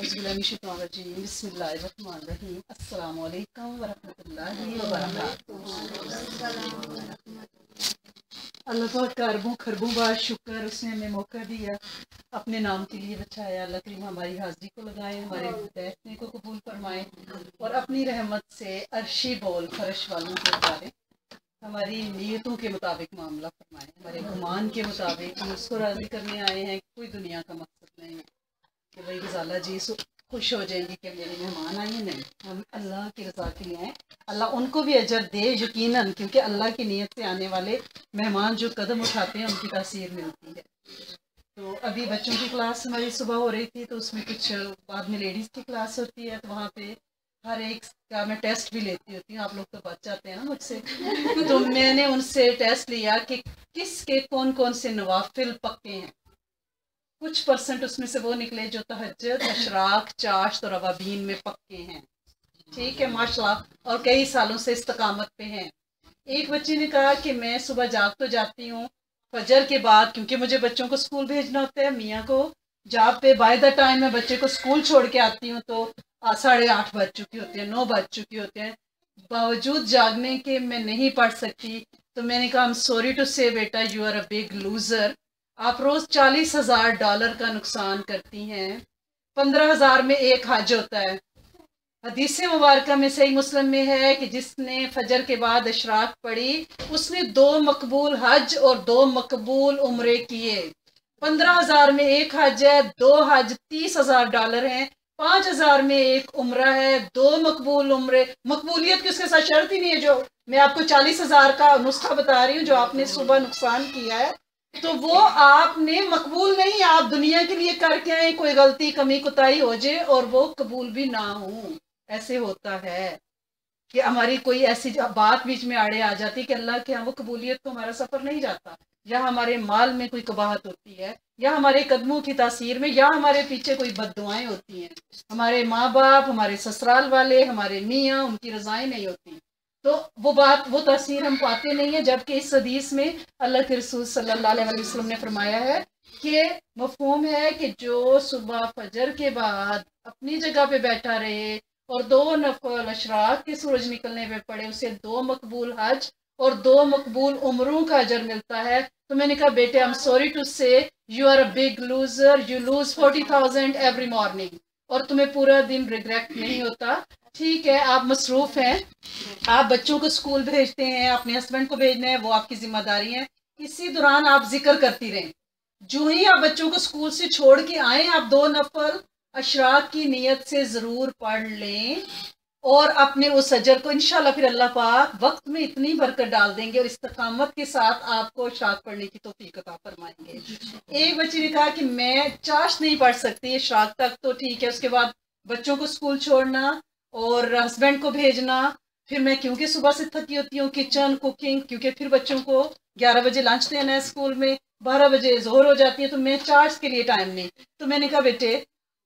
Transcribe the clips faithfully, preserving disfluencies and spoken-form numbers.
बिस्मिल्लाहिर्रहमानिर्रहीम। अस्सलामु अलैकुम वरहमतुल्लाहि वबरकातुहू। अल्लाह पाक का अरबों खरबों बार शुक्र, उसने हमें मौका दिया, अपने नाम के लिए बचाया। अल्लाह करीम हमारी हाजिरी को लगाए, हमारे बैठने को कबूल फरमाए और अपनी रहमत से अर्शी बोल फर्श वालों को उतारे। हमारी नीयतों के मुताबिक मामला फरमाए, हमारे गुमान के मुताबिक हम उसको राजी करने आए हैं। कोई दुनिया का मकसद नहीं है कि भाई गजाला जी खुश हो जाएंगे कि मेरे मेहमान आए। नहीं, हम अल्लाह की रजा के लिए हैं। अल्लाह उनको भी अजर दे यकीनन, क्योंकि अल्लाह की नीयत से आने वाले मेहमान जो कदम उठाते हैं उनकी तासीर मिलती है। तो अभी बच्चों की क्लास हमारी सुबह हो रही थी, तो उसमें कुछ बाद में लेडीज़ की क्लास होती है, तो वहाँ पे हर एक का मैं टेस्ट भी लेती होती हूँ। आप लोग तो बच जाते हैं ना मुझसे तो मैंने उनसे टेस्ट लिया कि किसके कौन कौन से नवाफिल पक्के हैं। कुछ परसेंट उसमें से वो निकले जो तहज्जुद, अशराक, चाश्त और अवाबीन में पक्के हैं। ठीक है, माशाल्लाह, और कई सालों से इस्तकामत पे हैं। एक बच्ची ने कहा कि मैं सुबह जाग तो जाती हूँ फजर के बाद, क्योंकि मुझे बच्चों को स्कूल भेजना होता है, मियाँ को जॉब पे। बाय द टाइम मैं बच्चे को स्कूल छोड़ के आती हूँ तो साढ़े आठ बज चुकी होती है, नौ बज चुकी होते हैं। बावजूद जागने के मैं नहीं पढ़ सकती। तो मैंने कहा, आई एम सॉरी टू से बेटा, you are a big loser. आप रोज चालीस हजार डॉलर का नुकसान करती हैं। पंद्रह हजार में एक हज होता है। हदीस मुबारक में सही मुस्लिम में है कि जिसने फजर के बाद अशराक पढ़ी उसने दो मकबूल हज और दो मकबूल उम्रे किए। पंद्रह हजार में एक हज है, दो हज तीस हजार डॉलर है, पांच हजार में एक उम्रा है, दो मकबूल उम्रे। मकबूलियत की उसके साथ शर्त ही नहीं है। जो मैं आपको चालीस हजार का नुस्खा बता रही हूँ जो आपने सुबह नुकसान किया है, तो वो आपने मकबूल नहीं, आप दुनिया के लिए करके आए, कोई गलती कमी कुताही हो जाए और वो कबूल भी ना हो। ऐसे होता है कि हमारी कोई ऐसी बात बीच में आड़े आ जाती है कि अल्लाह के यहाँ वो कबूलियत तो हमारा सफर नहीं जाता, या हमारे माल में कोई कबाहत होती है, या हमारे कदमों की तासीर में, या हमारे पीछे कोई बद्दुआएं होती हैं, हमारे माँ बाप, हमारे ससुराल वाले, हमारे मियाँ, उनकी रजाएं नहीं होती, तो वो बात वो तासीर हम पाते नहीं है। जबकि इस हदीस में अल्लाह के रसूल सल्लल्लाहु अलैहि वसल्लम ने फरमाया है कि मफहूम है कि जो सुबह फजर के बाद अपनी जगह पे बैठा रहे और दो नफल अशराक के सूरज निकलने पे पड़े, उसे दो मकबूल हज और दो मकबूल उम्रों का अजर मिलता है। तो मैंने कहा, बेटे I am sorry to say you are a big loser, you lose forty thousand every morning, और तुम्हें पूरा दिन रिग्रेट नहीं होता। ठीक है, आप मसरूफ हैं, आप बच्चों को स्कूल भेजते हैं, अपने हस्बैंड को भेजना है, वो आपकी जिम्मेदारी है। इसी दौरान आप जिक्र करती रहें। जो ही आप बच्चों को स्कूल से छोड़ के आए, आप दो नफल अशराक की नीयत से जरूर पढ़ लें और अपने उस अजर को इंशाल्लाह फिर अल्लाह पाक वक्त में इतनी बरकत डाल देंगे और इस्तकामत के साथ आपको अशराक पढ़ने की तौफीक अता फरमाएंगे। एक बच्ची ने कहा कि मैं चाश नहीं पढ़ सकती, अशराक तक तो ठीक है, उसके बाद बच्चों को स्कूल छोड़ना और हस्बैंड को भेजना, फिर मैं क्योंकि सुबह से थकी होती हूँ, किचन कुकिंग, क्योंकि फिर बच्चों को ग्यारह बजे लंच देना है स्कूल में, बारह बजे जोहर हो जाती है, तो मैं चार्ज के लिए टाइम नहीं। तो मैंने कहा, बेटे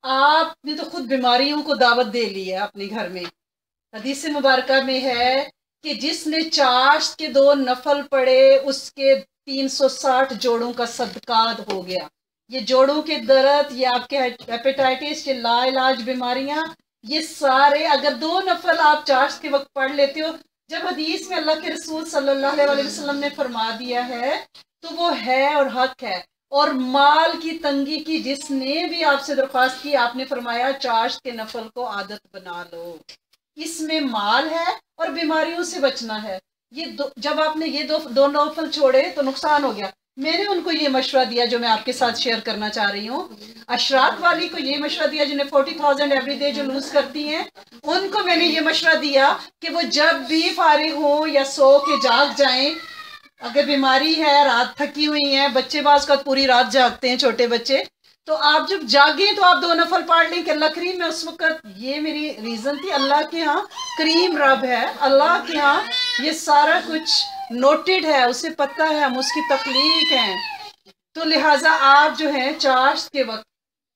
आपने तो खुद बीमारियों को दावत दे ली है अपने घर में। हदीस मुबारक में है कि जिसने चाश के दो नफल पड़े उसके तीन सौ साठ जोड़ों का सदका हो गया। ये जोड़ों के दर्द, ये आपके हेपेटाइटिस, ये लाइलाज बीमारियां, ये सारे अगर दो नफल आप चाश के वक्त पढ़ लेते हो, जब हदीस में अल्लाह के रसूल सल्लल्लाहु अलैहि वसल्लम ने फरमा दिया है तो वो है और हक है। और माल की तंगी की जिसने भी आपसे दरख्वास्त की, आपने फरमाया चाश के नफल को आदत बना लो, इसमें माल है और बीमारियों से बचना है। ये दो, जब आपने ये दो दो नफल छोड़े तो नुकसान हो गया। मैंने उनको ये मशवरा दिया जो मैं आपके साथ शेयर करना चाह रही हूँ। अशराक वाली को ये मशवरा दिया जिन्हें फोर्टी थाउजेंड एवरी डे जो लूज करती हैं, उनको मैंने ये मशवरा दिया कि वो जब भी फारिग हो या सो के जाग जाएं, अगर बीमारी है, रात थकी हुई है, बच्चे बाज का पूरी रात जागते हैं छोटे बच्चे, तो आप जब जागे तो आप दो नफल पढ़ लें कि अल्लाह करीम है। उस वक्त ये मेरी रीजन थी, अल्लाह के यहाँ करीम रब है, अल्लाह के यहाँ ये सारा कुछ नोटेड है, उसे पता है, हम उसकी तख्लीक हैं। तो लिहाजा आप जो है चाश के वक्त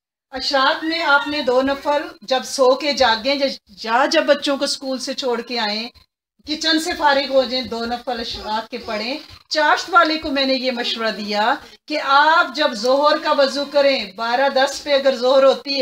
अशराक में आपने दो नफल जब सो के जागे, या जब बच्चों को स्कूल से छोड़ के आए, किचन से फारिग हो जाए, दो नफल अशराक के पढ़ें। चाश्त वाले को मैंने ये मशवरा दिया कि आप जब जोहर का वजू करें, बारह दस पे अगर जोहर होती है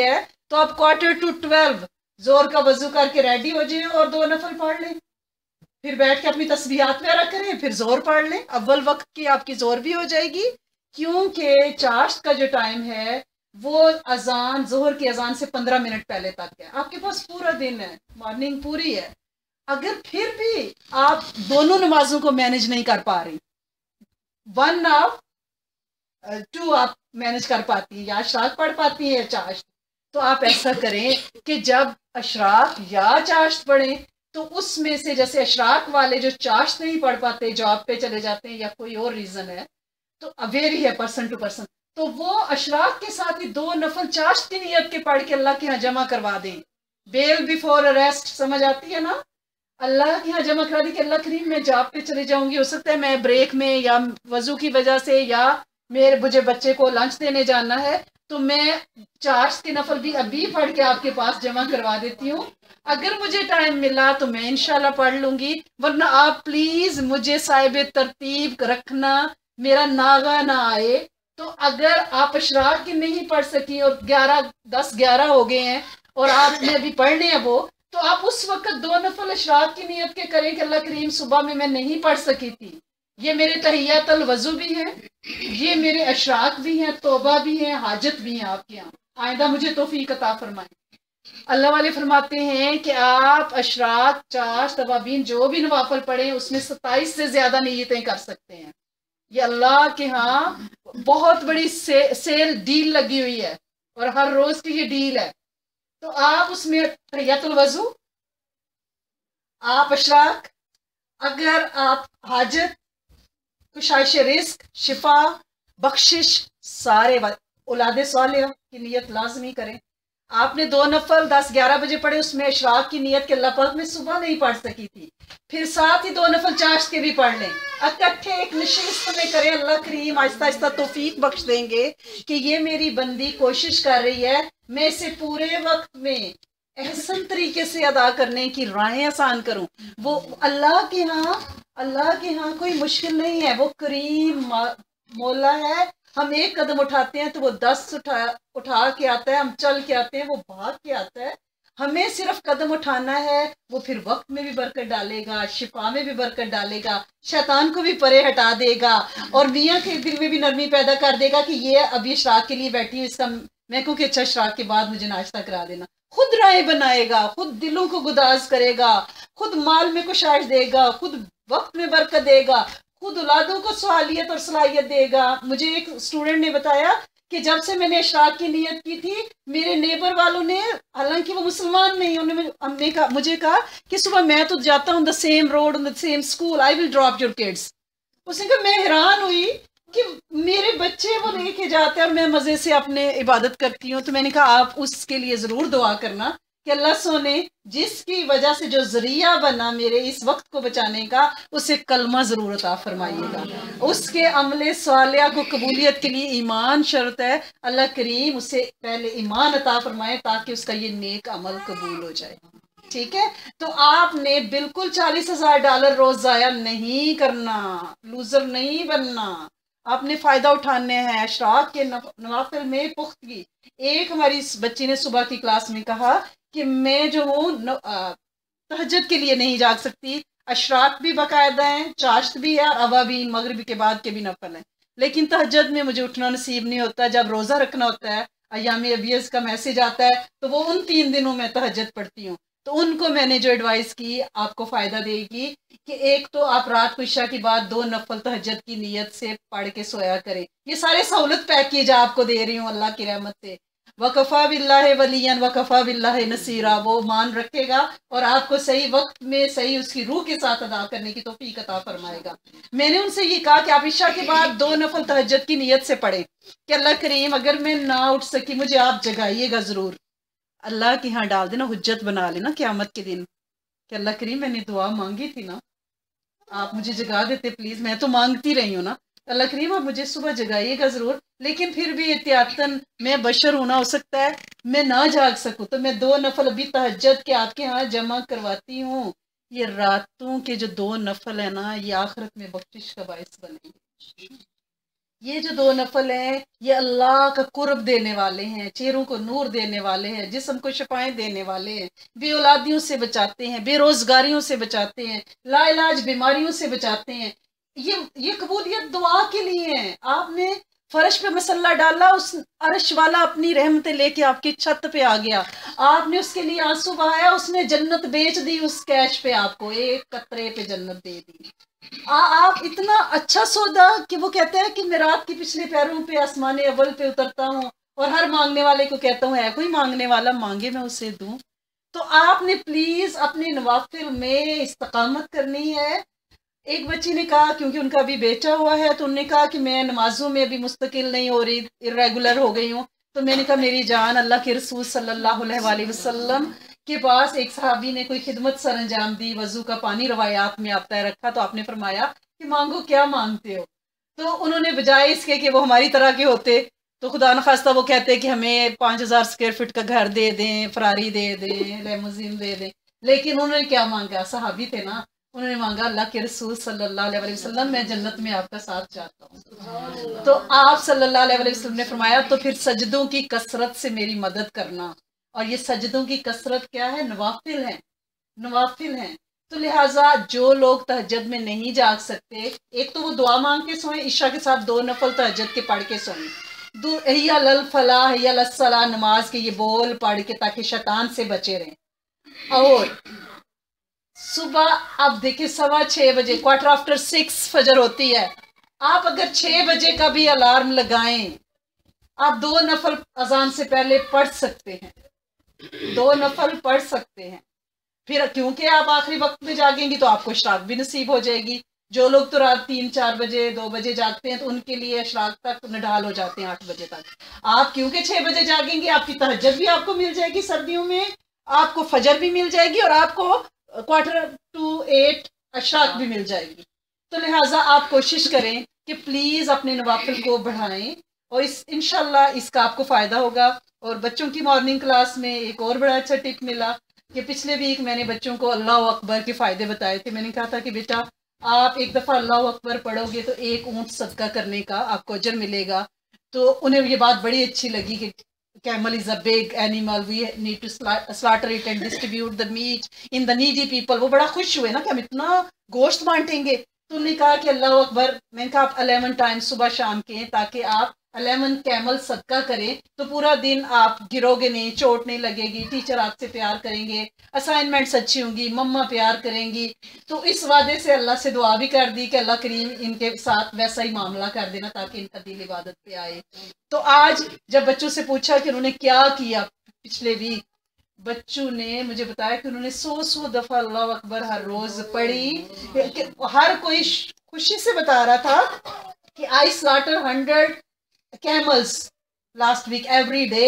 तो आप क्वार्टर टू ट्वेल्व जोर का वजू करके रेडी हो जाए और दो नफल पढ़ लें, फिर बैठ के अपनी तस्बीहात वगैरह करें, फिर जोर पढ़ लें। अव्वल वक्त की आपकी जोर भी हो जाएगी, क्योंकि चाश्त का जो टाइम है वो अजान, जोहर की अजान से पंद्रह मिनट पहले तक है। आपके पास पूरा दिन है, मॉर्निंग पूरी है। अगर फिर भी आप दोनों नमाजों को मैनेज नहीं कर पा रही, वन ऑफ टू आप मैनेज कर पाती है, या अशराक पढ़ पाती है या चाश्त, तो आप ऐसा करें कि जब अशराक या चाश्त पढ़ें तो उसमें से, जैसे अशराक वाले जो चाश्त नहीं पढ़ पाते, जॉब पे चले जाते हैं या कोई और रीजन है, तो अवेरी है पर्सन टू पर्सन, तो वो अशराक के साथ ही दो नफल चाश्त की नियत के पढ़ के अल्लाह के यहाँ जमा करवा दें। बेल बिफोर अरेस्ट, समझ आती है ना? अल्लाह के यहाँ जमा करा दी कि अल्लाह करीम मैं जॉब पे चले जाऊंगी, हो सकता है मैं ब्रेक में या वजू की वजह से, या मेरे मुझे बच्चे को लंच देने जाना है, तो मैं चार्ज के नफल भी अभी पढ़ के आपके पास जमा करवा देती हूँ। अगर मुझे टाइम मिला तो मैं इंशाल्लाह पढ़ लूंगी, वरना आप प्लीज मुझे साहिब तरतीब रखना, मेरा नागा ना आए। तो अगर आप अशराक की नहीं पढ़ सकी और ग्यारह दस ग्यारह हो गए हैं और आपने अभी पढ़ने हैं वो, तो आप उस वक्त दो नफल अशराक की नियत के करें कि अल्लाह करीम सुबह में मैं नहीं पढ़ सकी थी, ये मेरे तहियातुल वजू भी है, ये मेरे अशराक भी हैं, तौबा भी है, हाजत भी है आपके यहाँ, आइंदा मुझे तौफीक अता फरमाए। अल्लाह वाले फरमाते हैं कि आप अशराक, चाश, तवाबीन जो भी नवाफल पढ़े उसमें सत्ताईस से ज्यादा नियतें कर सकते हैं। ये अल्लाह के यहाँ बहुत बड़ी से, सेल डील लगी हुई है और हर रोज की ये डील है। तो आप उसमें तहियातुल वजू, आप अशराक, अगर आप हाजत, कुशाइश रिस्क, शिफा, बख्शिश, सारे औलादे सालिहा की नियत लाजमी करें। आपने दो नफल दस ग्यारह बजे पढ़े, उसमें अशराक की नियत के अल्लाह पाक में सुबह नहीं पढ़ सकी थी, फिर साथ ही दो नफल चाश्त के भी पढ़ लें, इकट्ठे एक नशिस्त में करें। अल्लाह करीम आहिस्ता आहिस्ता तौफीक बख्श देंगे कि ये मेरी बंदी कोशिश कर रही है, मैं इसे पूरे वक्त में एहसन तरीके से अदा करने की राहें आसान करूं। वो अल्लाह के यहाँ, अल्लाह के यहाँ कोई मुश्किल नहीं है, वो करीम मौला है। हम एक कदम उठाते हैं तो वो दस उठा उठा के आता है, हम चल के आते हैं वो भाग के आता है। हमें सिर्फ कदम उठाना है, वो फिर वक्त में भी बरकत डालेगा, शिफा में भी बरकत डालेगा, शैतान को भी परे हटा देगा और मियाँ के दिल में भी नरमी पैदा कर देगा कि ये अभी इशराक के लिए बैठी हूँ, इसका मैं कहूँ कि अच्छा इशराक के बाद मुझे नाश्ता करा देना। खुद राय बनाएगा, खुद दिलों को गुदाज करेगा, खुद माल में कुशाइश देगा, खुद वक्त में बरकत देगा, खुद औलादों को सवालियत और सलाहियत देगा। मुझे एक स्टूडेंट ने बताया कि जब से मैंने इशराक की नियत की थी, मेरे नेबर वालों ने, हालांकि वो मुसलमान नहीं, उन्होंने हमने कहा मुझे कहा कि सुबह मैं तो जाता हूँ the same road, the same school, I will drop your kids. उसने कहा मैं हैरान हुई कि मेरे बच्चे वो लेके जाते हैं और मैं मजे से अपने इबादत करती हूँ। तो मैंने कहा आप उसके लिए जरूर दुआ करना कि अल्लाह सोने जिसकी वजह से जो जरिया बना मेरे इस वक्त को बचाने का, उसे कलमा जरूर अता फरमाइएगा। उसके अमले सालिया को कबूलियत के लिए ईमान शर्त है, अल्लाह करीम उसे पहले ईमान अता फरमाए ताकि उसका ये नेक अमल कबूल हो जाए। ठीक है, तो आपने बिल्कुल चालीस हजार डॉलर रोज जाया नहीं करना, लूजर नहीं बनना, आपने फायदा उठाने हैं अशराक के नवाफिल में पुख्तगी। एक हमारी बच्ची ने सुबह की क्लास में कहा कि मैं जो हूँ तहज्जुद के लिए नहीं जाग सकती, अशराक भी बाकायदा है, चाश्त भी है और अवाबीन मगरिब के बाद के भी नफल है, लेकिन तहज्जुद में मुझे उठना नसीब नहीं होता। जब रोजा रखना होता है, अय्याम अबीज़ का मैसेज आता है, तो वो उन तीन दिनों में तहज्जुद पढ़ती हूँ। तो उनको मैंने जो एडवाइस की आपको फायदा देगी कि एक तो आप रात को इशा के बाद दो नफल तहज्जुद की नीयत से पढ़ के सोया करें। ये सारे सहूलत पैकेज आपको दे रही हूँ अल्लाह की रहमत से। वकफ़ा बिल्लाहि वलियन वकफ़ा बिल्लाहि नसीरा, वो मान रखेगा और आपको सही वक्त में सही उसकी रूह के साथ अदा करने की तौफीक अता फरमाएगा। मैंने उनसे ये कहा कि आप इशा के बाद दो नफल तहज्जुद की नीयत से पढ़े कि अल्लाह करीम अगर मैं ना उठ सकी मुझे आप जगाइएगा जरूर, अल्लाह के यहाँ डाल देना, हुज्जत बना लेना क़यामत के दिन कि अल्लाह करीम मैंने दुआ मांगी थी ना, आप मुझे जगा देते प्लीज, मैं तो मांगती रही हूँ ना, अल्लाह करीम आप मुझे सुबह जगाइएगा जरूर। लेकिन फिर भी एहतियातन, मैं बशर होना, हो सकता है मैं ना जाग सकूं, तो मैं दो नफल अभी तहज्जुद के आपके यहाँ जमा करवाती हूँ। ये रातों के जो दो नफल है ना, ये आखिरत में बख्शिश का बायस बनेंगे। ये जो दो नफल हैं ये अल्लाह का कुर्ब देने वाले हैं, चेहरों को नूर देने वाले हैं, जिस्म को शफाएं देने वाले हैं, बेऔलादियों से बचाते हैं, बेरोजगारियों से बचाते हैं, लाइलाज बीमारियों से बचाते हैं। ये ये कबूलियत दुआ के लिए है। आपने फर्श पे मसल्ला डाला, उस अर्श वाला अपनी रहमतें लेके आपकी छत पे आ गया, आपने उसके लिए आंसू बहाया, उसने जन्नत बेच दी, उस कैश पे आपको एक कतरे पे जन्नत दे दी। आ, आप इतना अच्छा सौदा कि वो कहते हैं कि मैं रात के पिछले पैरों पे आसमाने अव्वल पे उतरता हूँ और हर मांगने वाले को कहता हूँ है कोई मांगने वाला, मांगे मैं उसे दूं। तो आपने प्लीज अपने नवाफिल में इस्तकामत करनी है। एक बच्ची ने कहा, क्योंकि उनका अभी बेचा हुआ है, तो उन्होंने कहा कि मैं नमाजों में अभी मुस्तकिल नहीं हो रही, इरेगुलर हो गई हूँ। तो मैंने कहा मेरी जान, अल्लाह के रसूल सल्लल्लाहु अलैहि वसल्लम के पास एक सहाबी ने कोई खिदमत सर अंजाम दी, वजू का पानी रवायात में आता है रखा, तो आपने फरमाया कि मांगो, क्या मांगते हो? तो उन्होंने बजाय इसके कि वो हमारी तरह के होते, तो खुदा न खास्ता वो कहते कि हमें पांच हजार स्क्वायर फीट का घर दे दें, फरारी दे दें, लेमोजीन दे दें, लेकिन उन्होंने क्या मांगा? सहाबी थे ना, उन्होंने मांगा अल्लाह के रसूल सल्लल्लाहु अलैहि वसल्लम मैं जन्नत में आपका साथ चाहता हूँ। तो आप सल्लल्लाहु अलैहि वसल्लम ने फरमाया तो फिर सजदों की कसरत से मेरी मदद करना। और ये सजदों की कसरत क्या है? नवाफिल है, नवाफिल है। तो लिहाजा जो लोग तहज्जुद में नहीं जाग सकते, एक तो वो दुआ मांग के सोए, ईशा के साथ दो नफल तहज्जुद के पढ़ के सोए, दो हिया लल फला हिया लस्सला नमाज के ये बोल पढ़ के, ताकि शैतान से बचे रहें। और सुबह आप देखिए सवा छह बजे, क्वार्टर आफ्टर सिक्स फजर होती है, आप अगर छह बजे का भी अलार्म लगाएं, आप दो नफल अजान से पहले पढ़ सकते हैं, दो नफल पढ़ सकते हैं। फिर क्योंकि आप आखिरी वक्त में जागेंगी तो आपको इशराक भी नसीब हो जाएगी। जो लोग तो रात तीन चार बजे दो बजे जागते हैं तो उनके लिए इशराक तक निढाल हो जाते हैं आठ बजे तक। आप क्योंकि छह बजे जागेंगे, आपकी तहज्जुद भी आपको मिल जाएगी सर्दियों में, आपको फजर भी मिल जाएगी और आपको क्वार्टर टू एट अशराक भी मिल जाएगी। तो लिहाजा आप कोशिश करें कि प्लीज अपने नवाफिल को बढ़ाएं और इस इंशाल्लाह इसका आपको फायदा होगा। और बच्चों की मॉर्निंग क्लास में एक और बड़ा अच्छा टिप मिला कि पिछले वीक मैंने बच्चों को अल्लाह अकबर के फायदे बताए थे। मैंने कहा था कि बेटा आप एक दफा अल्लाह अकबर पढ़ोगे तो एक ऊंट सदका करने का आपको अजर मिलेगा। तो उन्हें ये बात बड़ी अच्छी लगी कि camel is a big animal, we need to slaughter it and distribute the meat in the needy people। वो बड़ा खुश हुए ना कि हम इतना गोश्त बांटेंगे। तो उन्होंने कहा कि अल्लाह अकबर, मैंने कहा आप अलेवन टाइम सुबह शाम के, ताकि आप अलेवन कैमल सदका करें तो पूरा दिन आप गिरोगे नहीं, चोट नहीं लगेगी, टीचर आपसे प्यार करेंगे, असाइनमेंट्स अच्छी होंगी, मम्मा प्यार करेंगी। तो इस वादे से अल्लाह से दुआ भी कर दी कि अल्लाह करीम इनके साथ वैसा ही मामला कर देना ताकि इनका दिल इबादत पे आए। तो आज जब बच्चों से पूछा कि उन्होंने क्या किया पिछले वीक, बच्चों ने मुझे बताया कि उन्होंने सौ सौ दफा अल्लाह अकबर हर रोज पढ़ी। हर कोई खुशी से बता रहा था कि I slaughter hundred camels last week every day.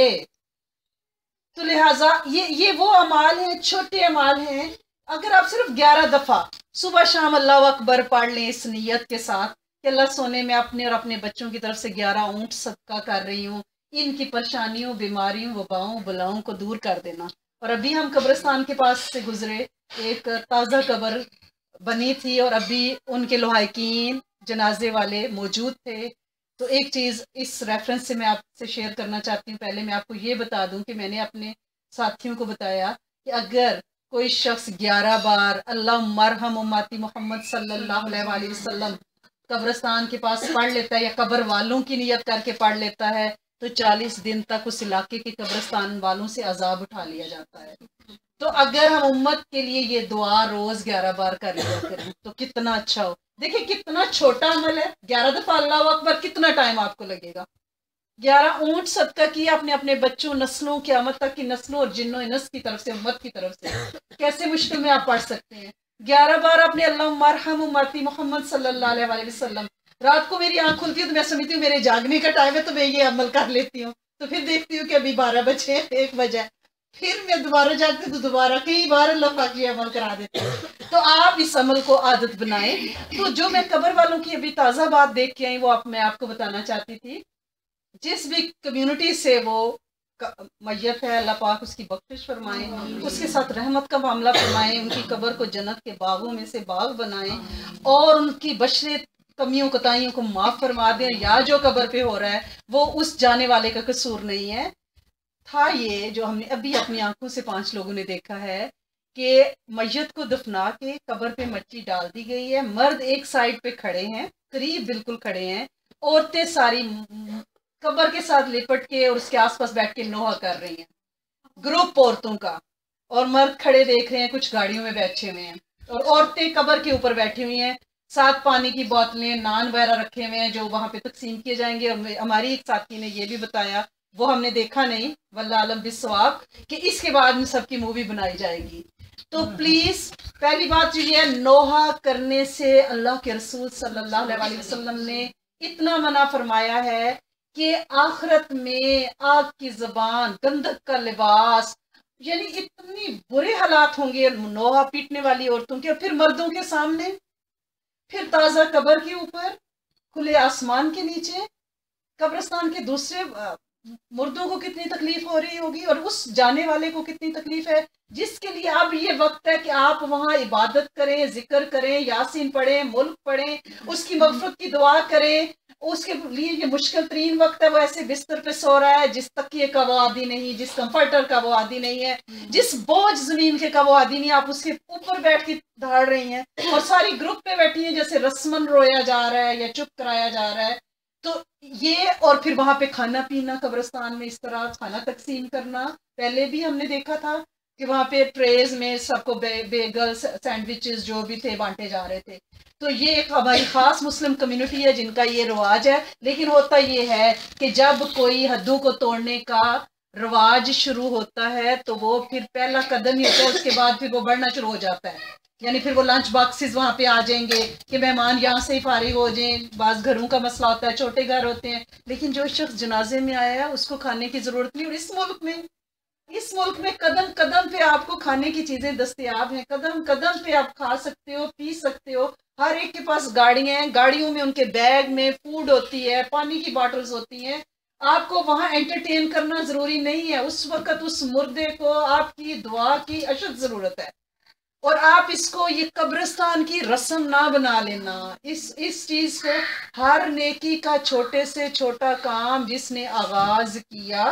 तो लिहाजा ये ये वो अमाल हैं, छोटे अमाल हैं। अगर आप सिर्फ ग्यारह दफा सुबह शाम अल्लाह अकबर पढ़ लें इस नियत के साथ कि अल्लाह सोने में अपने और अपने बच्चों की तरफ से ग्यारह ऊंट सदका कर रही हूँ, इनकी परेशानियों, बीमारियों, वबाओं, बलाओं को दूर कर देना। और अभी हम कब्रिस्तान के पास से गुजरे, एक ताज़ा कब्र बनी थी और अभी उनके लोहायकीन जनाजे वाले मौजूद थे। तो एक चीज़ इस रेफरेंस से मैं आपसे शेयर करना चाहती हूँ। पहले मैं आपको ये बता दूं कि मैंने अपने साथियों को बताया कि अगर कोई शख्स ग्यारह बार अल्लाह मरहम उम्मती मोहम्मद सल्लल्लाहु अलैहि वसल्लम कब्रिस्तान के पास पढ़ लेता है या कब्र वालों की नियत करके पढ़ लेता है तो चालीस दिन तक उस इलाके के कब्रिस्तान वालों से अजाब उठा लिया जाता है। तो अगर हम उम्मत के लिए ये दुआ रोज ग्यारह बार कर लिया करें तो कितना अच्छा हो। देखिए कितना छोटा अमल है, ग्यारह दफा अल्लाह अकबर, कितना टाइम आपको लगेगा। ग्यारह ऊंट सदका किया अपने अपने बच्चों, नस्लों, क़यामत तक की नस्लों और जिन्नों इनस की तरफ से, उम्मत की तरफ से। कैसे मुश्किल में आप पढ़ सकते हैं। ग्यारह बार अपने अल्लाह मरहम उम्मती मोहम्मद सल्लल्लाहु अलैहि वसल्लम। रात को मेरी आंख खुलती है तो मैं समझती हूँ मेरे जागने का टाइम है तो मैं ये अमल कर लेती हूँ। तो फिर देखती हूँ कि अभी बारह बजे, एक बजे, फिर मैं दोबारा जागती हूँ तो दोबारा कई बार अल्लाह पाक ये अमल करा देते हैं। तो आप इस अमल को आदत बनाएं। तो जो मैं कब्र वालों की अभी ताज़ा बात देख के आई वो आप मैं आपको बताना चाहती थी। जिस भी कम्युनिटी से वो मैयत है, अल्लाह पाक उसकी बख्शिश फरमाए, उसके साथ रहमत का मामला फरमाए, उनकी कब्र को जन्नत के बागों में से बाग बनाए और उनकी बशरे कमियों कोताहियों को माफ फरमा दें, या जो कब्र पे हो रहा है वो उस जाने वाले का कसूर नहीं है। था ये जो हमने अभी अपनी आंखों से पांच लोगों ने देखा है कि मैयत को दफना के कब्र पे मट्टी डाल दी गई है, मर्द एक साइड पे खड़े हैं, करीब बिल्कुल खड़े हैं, औरतें सारी कब्र के साथ लिपट के और उसके आसपास बैठ के नोहा कर रही हैं, ग्रुप औरतों का, और मर्द खड़े देख रहे हैं, कुछ गाड़ियों में बैठे हुए हैं, और औरतें कब्र के ऊपर बैठी हुई हैं, साथ पानी की बोतलें नान वगैरह रखे हुए हैं जो वहां पे तकसीम किए जाएंगे। और हमारी एक साथी ने ये भी बताया, वो हमने देखा नहीं वल्लाह आलम बिस्वाब, कि इसके बाद में सबकी मूवी बनाई जाएगी। तो प्लीज पहली बात जो ये है, नोहा करने से अल्लाह के रसूल सल्लल्लाहु अलैहि वसल्लम ने इतना मना फरमाया है कि आखिरत में आग की जबान, गंधक का लिबास, यानी इतनी बुरे हालात होंगे नोहा पीटने वाली औरतों के, और फिर मर्दों के सामने, फिर ताजा कब्र के ऊपर, खुले आसमान के नीचे, कब्रिस्तान के दूसरे मुर्दों को कितनी तकलीफ हो रही होगी, और उस जाने वाले को कितनी तकलीफ है, जिसके लिए अब ये वक्त है कि आप वहां इबादत करें, जिक्र करें, यासीन पढ़ें, मुल्क पढ़ें, उसकी मगफरत की दुआ करें। उसके लिए ये मुश्किल तरीन वक्त है, वो ऐसे बिस्तर पे सो रहा है जिस तकिए का वो आदि नहीं, जिस कंफर्टर का वो आदि नहीं है, जिस बोझ जमीन के का वो आदि नहीं, आप उसके ऊपर बैठ के धाड़ रही हैं, और सारी ग्रुप पे बैठी हैं जैसे रस्मन रोया जा रहा है या चुप कराया जा रहा है। तो ये, और फिर वहां पे खाना पीना, कब्रिस्तान में इस तरह खाना तकसीम करना, पहले भी हमने देखा था कि वहां पे ट्रेज में सबको बे, बेगल सैंडविचेस जो भी थे बांटे जा रहे थे। तो ये एक हमारी खास मुस्लिम कम्युनिटी है जिनका ये रिवाज है। लेकिन होता ये है कि जब कोई हद्दों को तोड़ने का रिवाज शुरू होता है तो वो फिर पहला कदम ही होता है, उसके बाद फिर वो बढ़ना शुरू हो जाता है। यानी फिर वो लंच बॉक्सेस वहां पे आ जाएंगे कि मेहमान यहाँ से ही फारिग हो जाए। बाज घरों का मसला होता है, छोटे घर होते हैं, लेकिन जो शख्स जनाजे में आया है उसको खाने की जरूरत नहीं। और इस मुल्क में इस मुल्क में कदम कदम पे आपको खाने की चीजें दस्तयाब हैं, कदम कदम पे आप खा सकते हो, पी सकते हो। हर एक के पास गाड़ियां हैं, गाड़ियों में उनके बैग में फूड होती है, पानी की बॉटल्स होती हैं। आपको वहां एंटरटेन करना जरूरी नहीं है, उस वक्त उस मुर्दे को आपकी दुआ की अशद जरूरत है। और आप इसको ये कब्रिस्तान की रस्म ना बना लेना। इस इस चीज को, हर नेकी का छोटे से छोटा काम जिसने आगाज किया,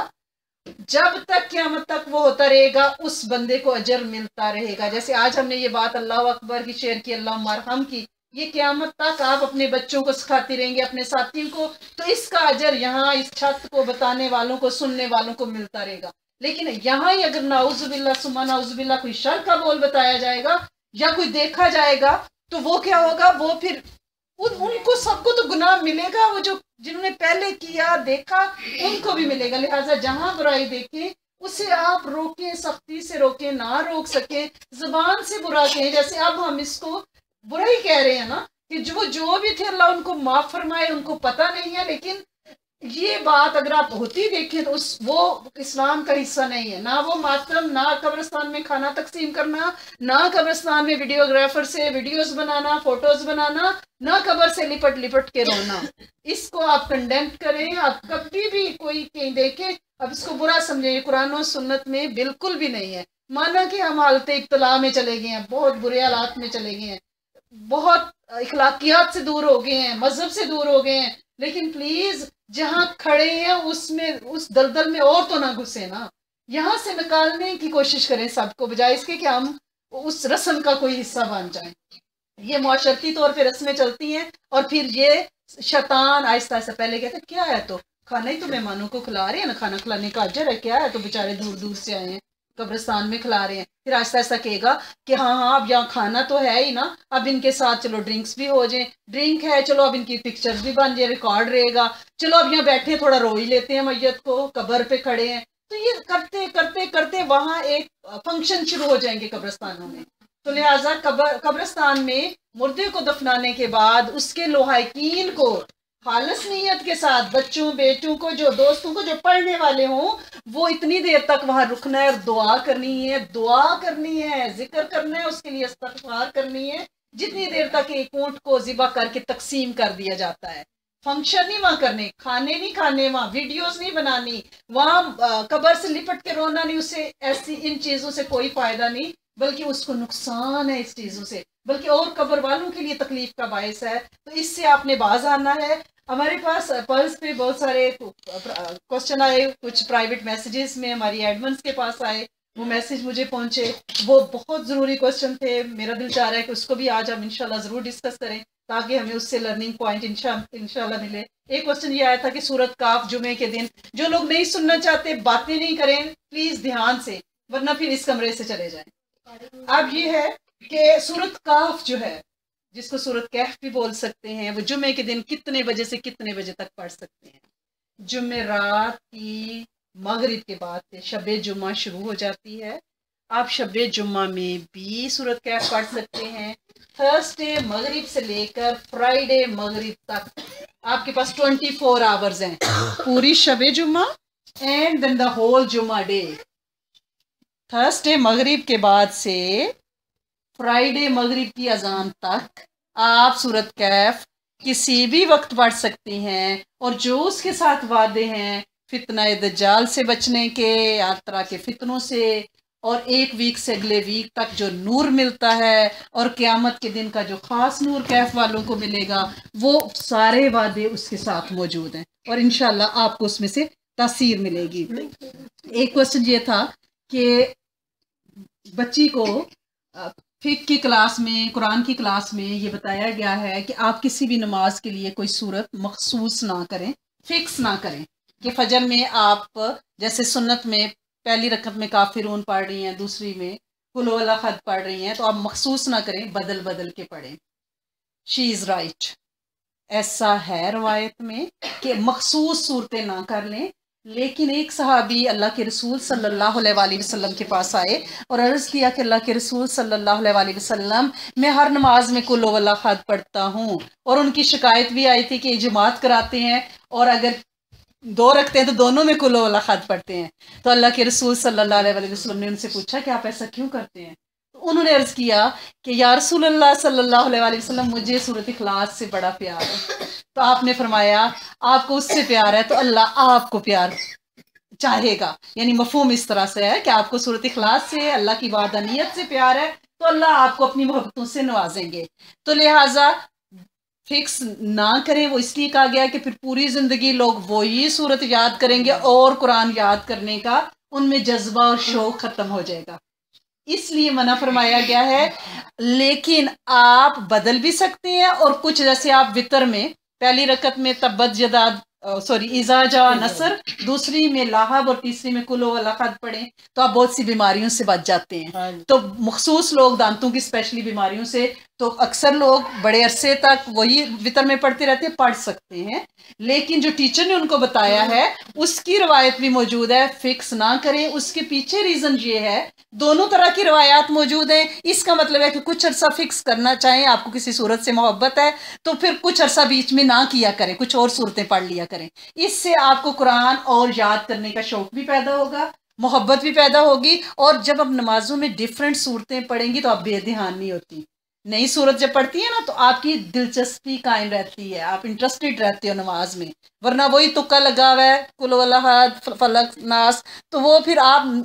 जब तक क़यामत तक वो होता रहेगा उस बंदे को अजर मिलता रहेगा। जैसे आज हमने ये बात अल्लाह अकबर की शेयर की, अल्लाह मरहम की, ये क़यामत तक आप अपने बच्चों को सिखाती रहेंगे, अपने साथियों को, तो इसका अजर यहाँ इस छत को बताने वालों को, सुनने वालों को मिलता रहेगा। लेकिन यहाँ ही अगर नाउजुबिल्ला सुमा नाउजुबिल्ला कोई शर का बोल बताया जाएगा या कोई देखा जाएगा, तो वो क्या होगा, वो फिर उन, उनको सबको तो गुनाह मिलेगा, वो जो जिन्होंने पहले किया देखा उनको भी मिलेगा। लिहाजा जहां बुराई देखें उसे आप रोकें, सख्ती से रोकें, ना रोक सके जुबान से बुरा कहें। जैसे अब हम इसको बुराई कह रहे हैं ना, कि जो जो भी थे अल्लाह उनको माफ फरमाए, उनको पता नहीं है, लेकिन ये बात अगर आप होती देखें तो उस वो इस्लाम का हिस्सा नहीं है। ना वो मातम, ना कब्रिस्तान में खाना तकसीम करना, ना कब्रिस्तान में वीडियोग्राफर से वीडियोस बनाना, फोटोज बनाना, ना कब्र से लिपट लिपट के रोना। इसको आप कंडेम करें। आप कभी भी कोई कहीं देखे अब इसको बुरा समझें, कुरान और सुन्नत में बिल्कुल भी नहीं है। माना कि हम हालत इब्तला में चले गए हैं, बहुत बुरे हालात में चले गए हैं, बहुत इखलाकियात से दूर हो गए हैं, मजहब से दूर हो गए हैं, लेकिन प्लीज जहां खड़े हैं उसमें, उस दलदल में और तो ना घुसे ना। यहां से निकालने की कोशिश करें सबको, बजाय इसके कि हम उस रस्म का कोई हिस्सा बन जाएं। ये मुआशरती तौर पे रस्में चलती हैं, और फिर ये शैतान आहिस्ता आहिस्ता, पहले कहते क्या है, तो खाना ही तो मेहमानों को खिला रहे हैं ना, खाना खिलाने का अजर है, क्या है, तो बेचारे दूर दूर से आए हैं, कब्रिस्तान में खिला रहे हैं। फिर आहिस्ता आहिस्ता कहेगा कि हाँ हाँ अब यहाँ खाना तो है ही ना, अब इनके साथ चलो ड्रिंक्स भी हो जाए, ड्रिंक है चलो अब इनकी पिक्चर्स भी बन जाए, रिकॉर्ड रहेगा, चलो अब यहाँ बैठे थोड़ा रो ही लेते हैं मैयत को, कब्र पे खड़े हैं। तो ये करते करते करते वहां एक फंक्शन शुरू हो जाएंगे कब्रिस्तानों में। तो लिहाजा कब्र कब्रिस्तान में मुर्दे को दफनाने के बाद उसके लोहायकीन को खालिस नीयत के साथ, बच्चों बेटों को, जो दोस्तों को, जो पढ़ने वाले हों, वो इतनी देर तक वहां रुकना है और दुआ करनी है, दुआ करनी है, जिक्र करना है, उसके लिए इस्तग़फ़ार करनी है, जितनी देर तक एक ऊंट को ज़िबा करके तकसीम कर दिया जाता है। फंक्शन नहीं वहां करने, खाने नहीं खाने, वहां वीडियोस नहीं बनानी, वहां कब्र से लिपट के रोना नहीं, उससे ऐसी इन चीजों से कोई फायदा नहीं। बल्कि उसको नुकसान है इस चीज़ों से, बल्कि और कब्र वालों के लिए तकलीफ का बायस है। तो इससे आपने बाज आना है। हमारे पास पर्स पे बहुत सारे क्वेश्चन आए, कुछ प्राइवेट मैसेजेस में हमारी एडमिन्स के पास आए, वो मैसेज मुझे पहुंचे, वो बहुत ज़रूरी क्वेश्चन थे। मेरा दिल चाह रहा है कि उसको भी आज हम इंशाल्लाह ज़रूर डिस्कस करें ताकि हमें उससे लर्निंग पॉइंट इंशाल्लाह मिले। एक क्वेश्चन ये आया था कि सूरत काफ जुमे के दिन, जो लोग नहीं सुनना चाहते, बातें नहीं करें, प्लीज ध्यान से, वरना फिर इस कमरे से चले जाएं। अब ये है कि सूरत काफ जो है, जिसको सूरत कैफ भी बोल सकते हैं, वो जुमे के दिन कितने बजे से कितने बजे तक पढ़ सकते हैं? जुमे रात की मगरिब के बाद से शबे जुम्मा शुरू हो जाती है। आप शबे जुम्मा में भी सूरत कैफ पढ़ सकते हैं। थर्सडे मगरिब से लेकर फ्राइडे मगरिब तक आपके पास ट्वेंटी फोर आवर्स हैं, पूरी शबे जुम्मा and then the whole Jumma day. Thursday मगरिब के बाद से फ्राइडे मगरिब की अजान तक आप सूरत कैफ किसी भी वक्त पढ़ सकते हैं। और जो उसके साथ वादे हैं फितना दज्जाल से बचने के, हर तरह के फितनों से, और एक वीक से अगले वीक तक जो नूर मिलता है और क़यामत के दिन का जो ख़ास नूर कैफ वालों को मिलेगा, वो सारे वादे उसके साथ मौजूद हैं और इंशाल्लाह आपको उसमें से तासीर मिलेगी। एक क्वेश्चन ये था कि बच्ची को फिक की क्लास में, कुरान की क्लास में ये बताया गया है कि आप किसी भी नमाज के लिए कोई सूरत मखसूस ना करें, फिक्स ना करें कि फजर में आप जैसे सुन्नत में पहली रकत में काफिरून पढ़ रही हैं, दूसरी में कुल वल्ला खद पढ़ रही हैं, तो आप मखसूस ना करें, बदल बदल के पढ़ें। शी इज़ राइट, ऐसा है रवायत में कि मखसूस सूरतें ना कर लें। लेकिन एक सहाबी अल्लाह के रसूल सल्लल्लाहु अलैहि वसल्लम के पास आए और अर्ज़ किया कि अल्लाह के रसूल सल्लल्लाहु अलैहि वसल्लम, मैं हर नमाज में कुल वल्ला खद पढ़ता हूँ, और उनकी शिकायत भी आई थी कि जमात कराते हैं और अगर दो रखते हैं तो दोनों में कुल वल्ला खद पढ़ते हैं। तो अल्लाह के रसूल सल्लल्लाहु अलैहि वसल्लम ने उनसे पूछा कि आप ऐसा क्यों करते हैं? तो उन्होंने अर्ज़ किया कि या रसूल अल्लाह सल्लल्लाहु अलैहि वसल्लम, मुझे सूरत इखलास से बड़ा प्यार है। तो आपने फरमाया आपको उससे प्यार है तो अल्लाह आपको प्यार चाहेगा। यानी मफहूम इस तरह से है कि आपको सूरत इखलास से, अल्लाह की वादनियत से प्यार है तो अल्लाह आपको अपनी मोहब्बतों से नवाजेंगे। तो लिहाजा फिक्स ना करें। वो इसलिए कहा गया कि फिर पूरी जिंदगी लोग वही सूरत याद करेंगे और कुरान याद करने का उनमें जज्बा और शौक खत्म हो जाएगा, इसलिए मना फरमाया गया है। लेकिन आप बदल भी सकते हैं, और कुछ जैसे आप वितर में पहली रकत में तब्बत जदाद सॉरी इजाजा नसर, दूसरी में लाहब और तीसरी में कुल वल्ला खद पढ़ें तो आप बहुत सी बीमारियों से बच जाते हैं। तो मखसूस लोग दांतों की स्पेशली बीमारियों से, तो अक्सर लोग बड़े अरसे तक वही वितर में पढ़ते रहते हैं, पढ़ सकते हैं। लेकिन जो टीचर ने उनको बताया है उसकी रवायत भी मौजूद है, फिक्स ना करें। उसके पीछे रीजन ये है, दोनों तरह की रवायात मौजूद हैं। इसका मतलब है कि कुछ अरसा फिक्स करना चाहें, आपको किसी सूरत से मोहब्बत है तो फिर कुछ अरसा बीच में ना किया करें, कुछ और सूरतें पढ़ लिया करें। इससे आपको कुरान और याद करने का शौक भी पैदा होगा, मोहब्बत भी पैदा होगी। और जब आप नमाजों में डिफरेंट सूरतें पढ़ेंगी तो आप बेध्यान नहीं होती। नई सूरत जब पढ़ती है ना तो आपकी दिलचस्पी कायम रहती है, आप इंटरेस्टेड रहते हो नमाज में। वरना वही तुक्का लगा हुआ है कुल वल्लाह अहद फलक नास, तो वो फिर आप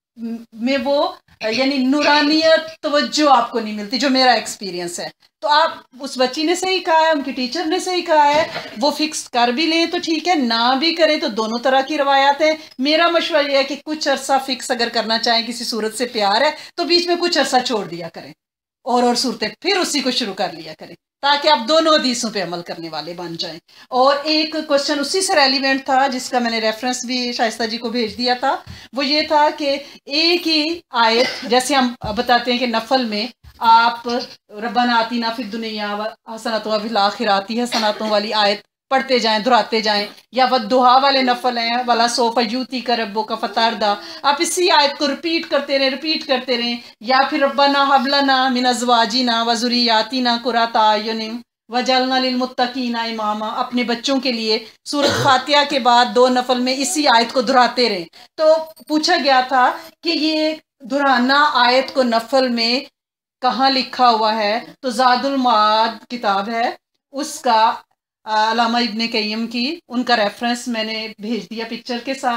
में वो यानी नूरानियत तवज्जो आपको नहीं मिलती, जो मेरा एक्सपीरियंस है। तो आप, उस बच्ची ने सही कहा है, उनकी टीचर ने सही कहा है, वो फिक्स कर भी लें तो ठीक है, ना भी करें तो दोनों तरह की रवायात है। मेरा मशवरा यह है कि कुछ अरसा फिक्स अगर करना चाहें, किसी सूरत से प्यार है तो बीच में कुछ अरसा छोड़ दिया करें और और सूरतें फिर उसी को शुरू कर लिया करें, ताकि आप दोनों हदीसों पे अमल करने वाले बन जाएं। और एक क्वेश्चन उसी से रेलिवेंट था जिसका मैंने रेफरेंस भी शाइस्ता जी को भेज दिया था, वो ये था कि एक ही आयत, जैसे हम बताते हैं कि नफल में आप रब्बना आतिना फिद दुनिया हसनतों व फिल आखिराती हसनतों वाली आयत पढ़ते जाएं, दोहराते जाएं, या वह दुहा वाले नफल हैं वाला सोफा यूती का रब्बो का फतारदा, आप इसी आयत को रिपीट करते रहें रिपीट करते रहें। या फिर रब्बना हबलना मिन अज़वाजिना व ज़ुर्रियातिना कुर्रता अयुनिन वजअलना लिलमुत्तकीना इमामा, अपने बच्चों के लिए सूरत फातिहा के बाद दो नफल में इसी आयत को दोहराते रहें। तो पूछा गया था कि ये दोहराना आयत को नफल में कहाँ लिखा हुआ है, तो ज़ादुल माद किताब है उसका अल्लामा इब्ने क़य्यिम की, उनका रेफरेंस मैंने भेज दिया पिक्चर के साथ।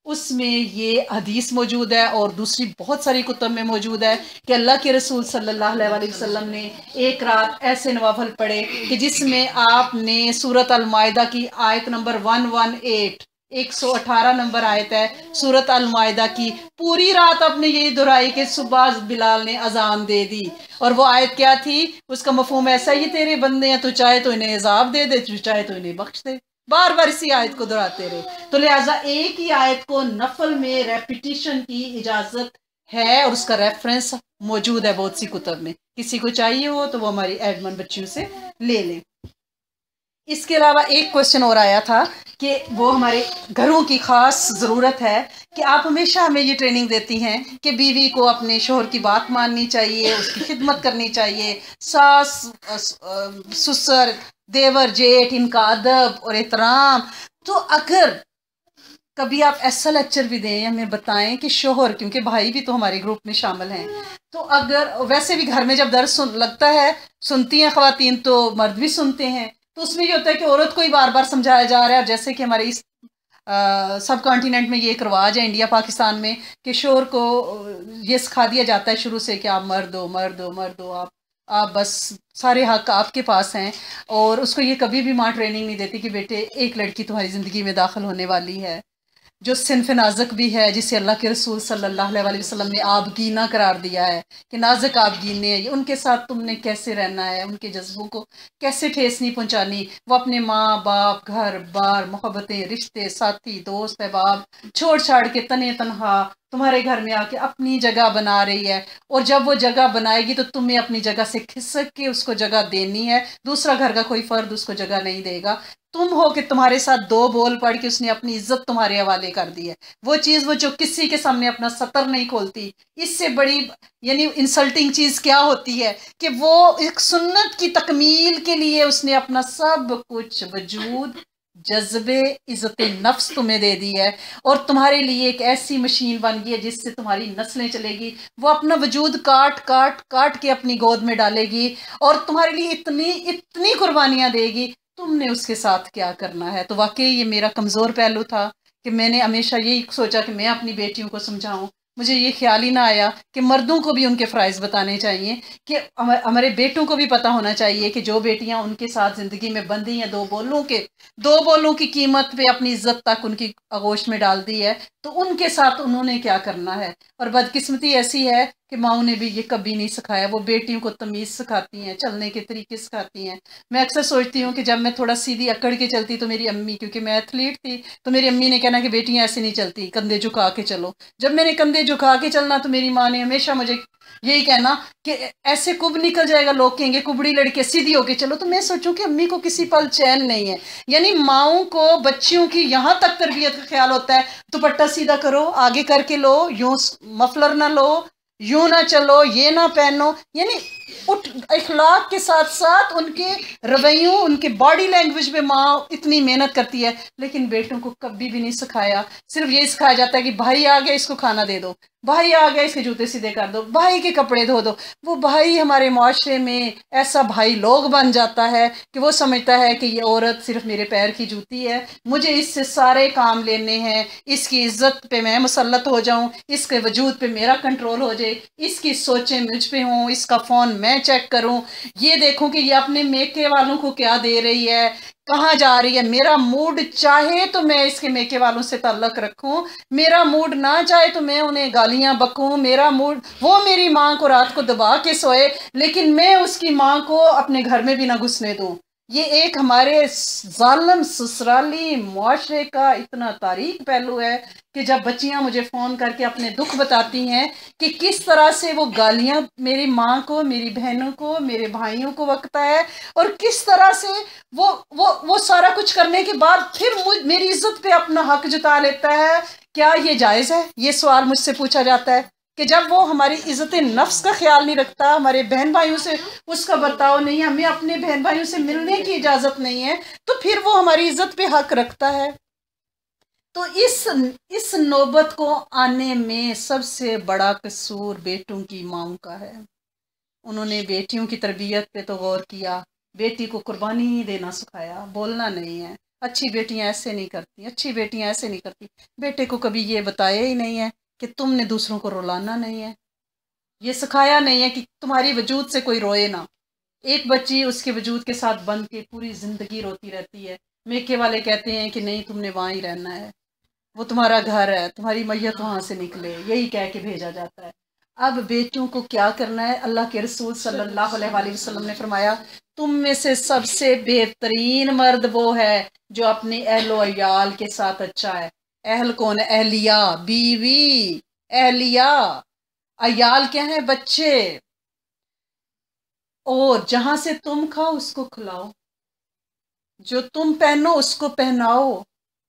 उसमें ये हदीस मौजूद है और दूसरी बहुत सारी कुतुब में मौजूद है कि अल्लाह के रसूल सल्लल्लाहु अलैहि वसल्लम ने एक रात ऐसे नवाफल पढ़े कि जिसमें आपने सूरत अल मायदा की आयत नंबर वन वन एट एक सौ अठारह नंबर आयत है सूरत अल मायदा की, पूरी रात आपने यही दोहराई कि सुबह बिलाल ने अजान दे दी। और वो आयत क्या थी, उसका मफहूम ऐसा ही, तेरे बंदे हैं, तो चाहे तो इन्हें इजाब दे दे, तो चाहे तो इन्हें बख्श दे। बार बार इसी आयत को दोहराते रहे। तो लिहाजा एक ही आयत को नफल में रेपिटिशन की इजाजत है और उसका रेफरेंस मौजूद है बहुत सी कुतब में। किसी को चाहिए हो तो वो हमारी एडमन बच्चियों से ले लें। इसके अलावा एक क्वेश्चन और आया था कि वो हमारे घरों की खास ज़रूरत है कि आप हमेशा हमें ये ट्रेनिंग देती हैं कि बीवी को अपने शोहर की बात माननी चाहिए, उसकी खिदमत करनी चाहिए, सास ससुर देवर जेठ इनका अदब और एहतराम। तो अगर कभी आप ऐसा लेक्चर भी दें, हमें बताएं कि शोहर, क्योंकि भाई भी तो हमारे ग्रुप में शामिल हैं, तो अगर वैसे भी घर में जब दर्द सुन लगता है, सुनती हैं ख़वातीन तो मर्द भी सुनते हैं, तो उसमें ये होता है कि औरत को ही बार बार समझाया जा रहा है। जैसे कि हमारे इस सब कॉन्टिनेंट में ये एक रवाज है, इंडिया पाकिस्तान में, कि शोहर को ये सिखा दिया जाता है शुरू से कि आप मर्द हो मर्द हो मर्द हो, आप आप बस सारे हक आपके पास हैं। और उसको ये कभी भी माँ ट्रेनिंग नहीं देती कि बेटे एक लड़की तुम्हारी ज़िंदगी में दाखिल होने वाली है जो सिनफ नाज़क भी है, जिसे अल्लाह के रसूल सल्लल्लाहु अलैहि वसल्लम ने आबगीना करार दिया है कि नाज़क आबगीने हैं, उनके साथ तुमने कैसे रहना है, उनके जज्बों को कैसे ठेस नहीं पहुंचानी। वो अपने माँ बाप, घर बार, मोहब्बतें, रिश्ते, साथी, दोस्त अहबाब छोड़ छाड़ के तने तनहा तुम्हारे घर में आके अपनी जगह बना रही है। और जब वो जगह बनाएगी तो तुम्हें अपनी जगह से खिसक के उसको जगह देनी है, दूसरा घर का कोई फर्द उसको जगह नहीं देगा। तुम हो कि तुम्हारे साथ दो बोल पढ़ के उसने अपनी इज्जत तुम्हारे हवाले कर दी है। वो चीज़ वो जो किसी के सामने अपना सतर नहीं खोलती, इससे बड़ी यानी इंसल्टिंग चीज़ क्या होती है कि वो एक सुन्नत की तकमील के लिए उसने अपना सब कुछ वजूद, जज्बे, इज्जत नफ्स तुम्हें दे दी है और तुम्हारे लिए एक ऐसी मशीन बन गई है जिससे तुम्हारी नस्लें चलेगी। वो अपना वजूद काट काट काट के अपनी गोद में डालेगी और तुम्हारे लिए इतनी इतनी कुर्बानियां देगी, तुमने उसके साथ क्या करना है। तो वाकई ये मेरा कमज़ोर पहलू था कि मैंने हमेशा यही सोचा कि मैं अपनी बेटियों को समझाऊं। मुझे ये ख्याल ही ना आया कि मर्दों को भी उनके फ़राइज़ बताने चाहिए, कि हमारे बेटों को भी पता होना चाहिए कि जो बेटियां उनके साथ ज़िंदगी में बंधी हैं, दो बोलों के दो बोलों की कीमत पे अपनी इज्जत तक उनकी आगोश में डाल दी है, तो उनके साथ उन्होंने क्या करना है। और बदकिस्मती ऐसी है कि माओ ने भी ये कभी नहीं सिखाया। वो बेटियों को तमीज़ सिखाती हैं, चलने के तरीके सिखाती हैं। मैं अक्सर सोचती हूँ कि जब मैं थोड़ा सीधी अकड़ के चलती तो मेरी अम्मी, क्योंकि मैं एथलीट थी, तो मेरी अम्मी ने कहना कि बेटियां ऐसे नहीं चलती, कंधे झुका के चलो। जब मैंने कंधे झुका के चलना तो मेरी माँ ने हमेशा मुझे यही कहना कि ऐसे कुब निकल जाएगा, लोग कहेंगे कुबड़ी लड़के, सीधी होके चलो। तो मैं सोचूं कि अम्मी को किसी पल चैन नहीं है। यानी माओं को बच्चियों की यहाँ तक तरबियत का ख्याल होता है, दुपट्टा सीधा करो, आगे करके लो, यूं मफलर ना लो, यूं ना चलो, ये ना पहनो। यानी उठ इखलाक के साथ साथ उनके रवैयों, उनके बॉडी लैंग्वेज पे माँ इतनी मेहनत करती है, लेकिन बेटों को कभी भी नहीं सिखाया। सिर्फ ये सिखाया जाता है कि भाई आ गया इसको खाना दे दो, भाई आ गया इसके जूते सीधे कर दो, भाई के कपड़े धो दो। वो भाई हमारे माशरे में ऐसा भाई लोग बन जाता है कि वो समझता है कि ये औरत सिर्फ मेरे पैर की जूती है, मुझे इससे सारे काम लेने हैं, इसकी इज्जत पे मैं मुसल्लत हो जाऊं, इसके वजूद पे मेरा कंट्रोल हो जाए, इसकी सोचें मुझ पे हों, इसका फ़ोन मैं चेक करूं, ये देखूं कि ये अपने मेके वालों को क्या दे रही है, कहाँ जा रही है। मेरा मूड चाहे तो मैं इसके मेके वालों से ताल्लुक रखूं, मेरा मूड ना चाहे तो मैं उन्हें गालियां बकूं। मेरा मूड, वो मेरी माँ को रात को दबा के सोए लेकिन मैं उसकी माँ को अपने घर में भी ना घुसने दूं। ये एक हमारे जालिम ससुराली मुआशरे का इतना तारीख पहलू है कि जब बच्चियां मुझे फ़ोन करके अपने दुख बताती हैं कि किस तरह से वो गालियां मेरी माँ को, मेरी बहनों को, मेरे भाइयों को बकता है, और किस तरह से वो वो वो सारा कुछ करने के बाद फिर मुझ मेरी इज्जत पे अपना हक जता लेता है। क्या ये जायज़ है? ये सवाल मुझसे पूछा जाता है कि जब वो हमारी इज्जत नफ्स का ख्याल नहीं रखता, हमारे बहन भाइयों से उसका बर्ताव नहीं, हमें अपने बहन भाइयों से मिलने की इजाज़त नहीं है, तो फिर वो हमारी इज्जत पे हक रखता है। तो इस इस नौबत को आने में सबसे बड़ा कसूर बेटों की माँओं का है। उन्होंने बेटियों की तरबियत पे तो गौर किया, बेटी को कुर्बानी देना सिखाया, बोलना नहीं है, अच्छी बेटियां ऐसे नहीं करती, अच्छी बेटियां ऐसे नहीं करती। बेटे को कभी ये बताया ही नहीं है कि तुमने दूसरों को रुलाना नहीं है, ये सिखाया नहीं है कि तुम्हारी वजूद से कोई रोए ना। एक बच्ची उसके वजूद के साथ बंध के पूरी जिंदगी रोती रहती है। मेके वाले कहते हैं कि नहीं, तुमने वहां ही रहना है, वो तुम्हारा घर है, तुम्हारी मैयत वहां से निकले, यही कह के भेजा जाता है। अब बेटियों को क्या करना है? अल्लाह के रसूल सल्लल्लाहु अलैहि वसल्लम ने फरमाया, तुम में से सबसे बेहतरीन मर्द वो है जो अपने अहलो अयाल के साथ अच्छा है। अहल कौन है? अहलिया, बीवी, अहलिया। अयाल क्या है? बच्चे। और जहां से तुम खाओ उसको खिलाओ, जो तुम पहनो उसको पहनाओ।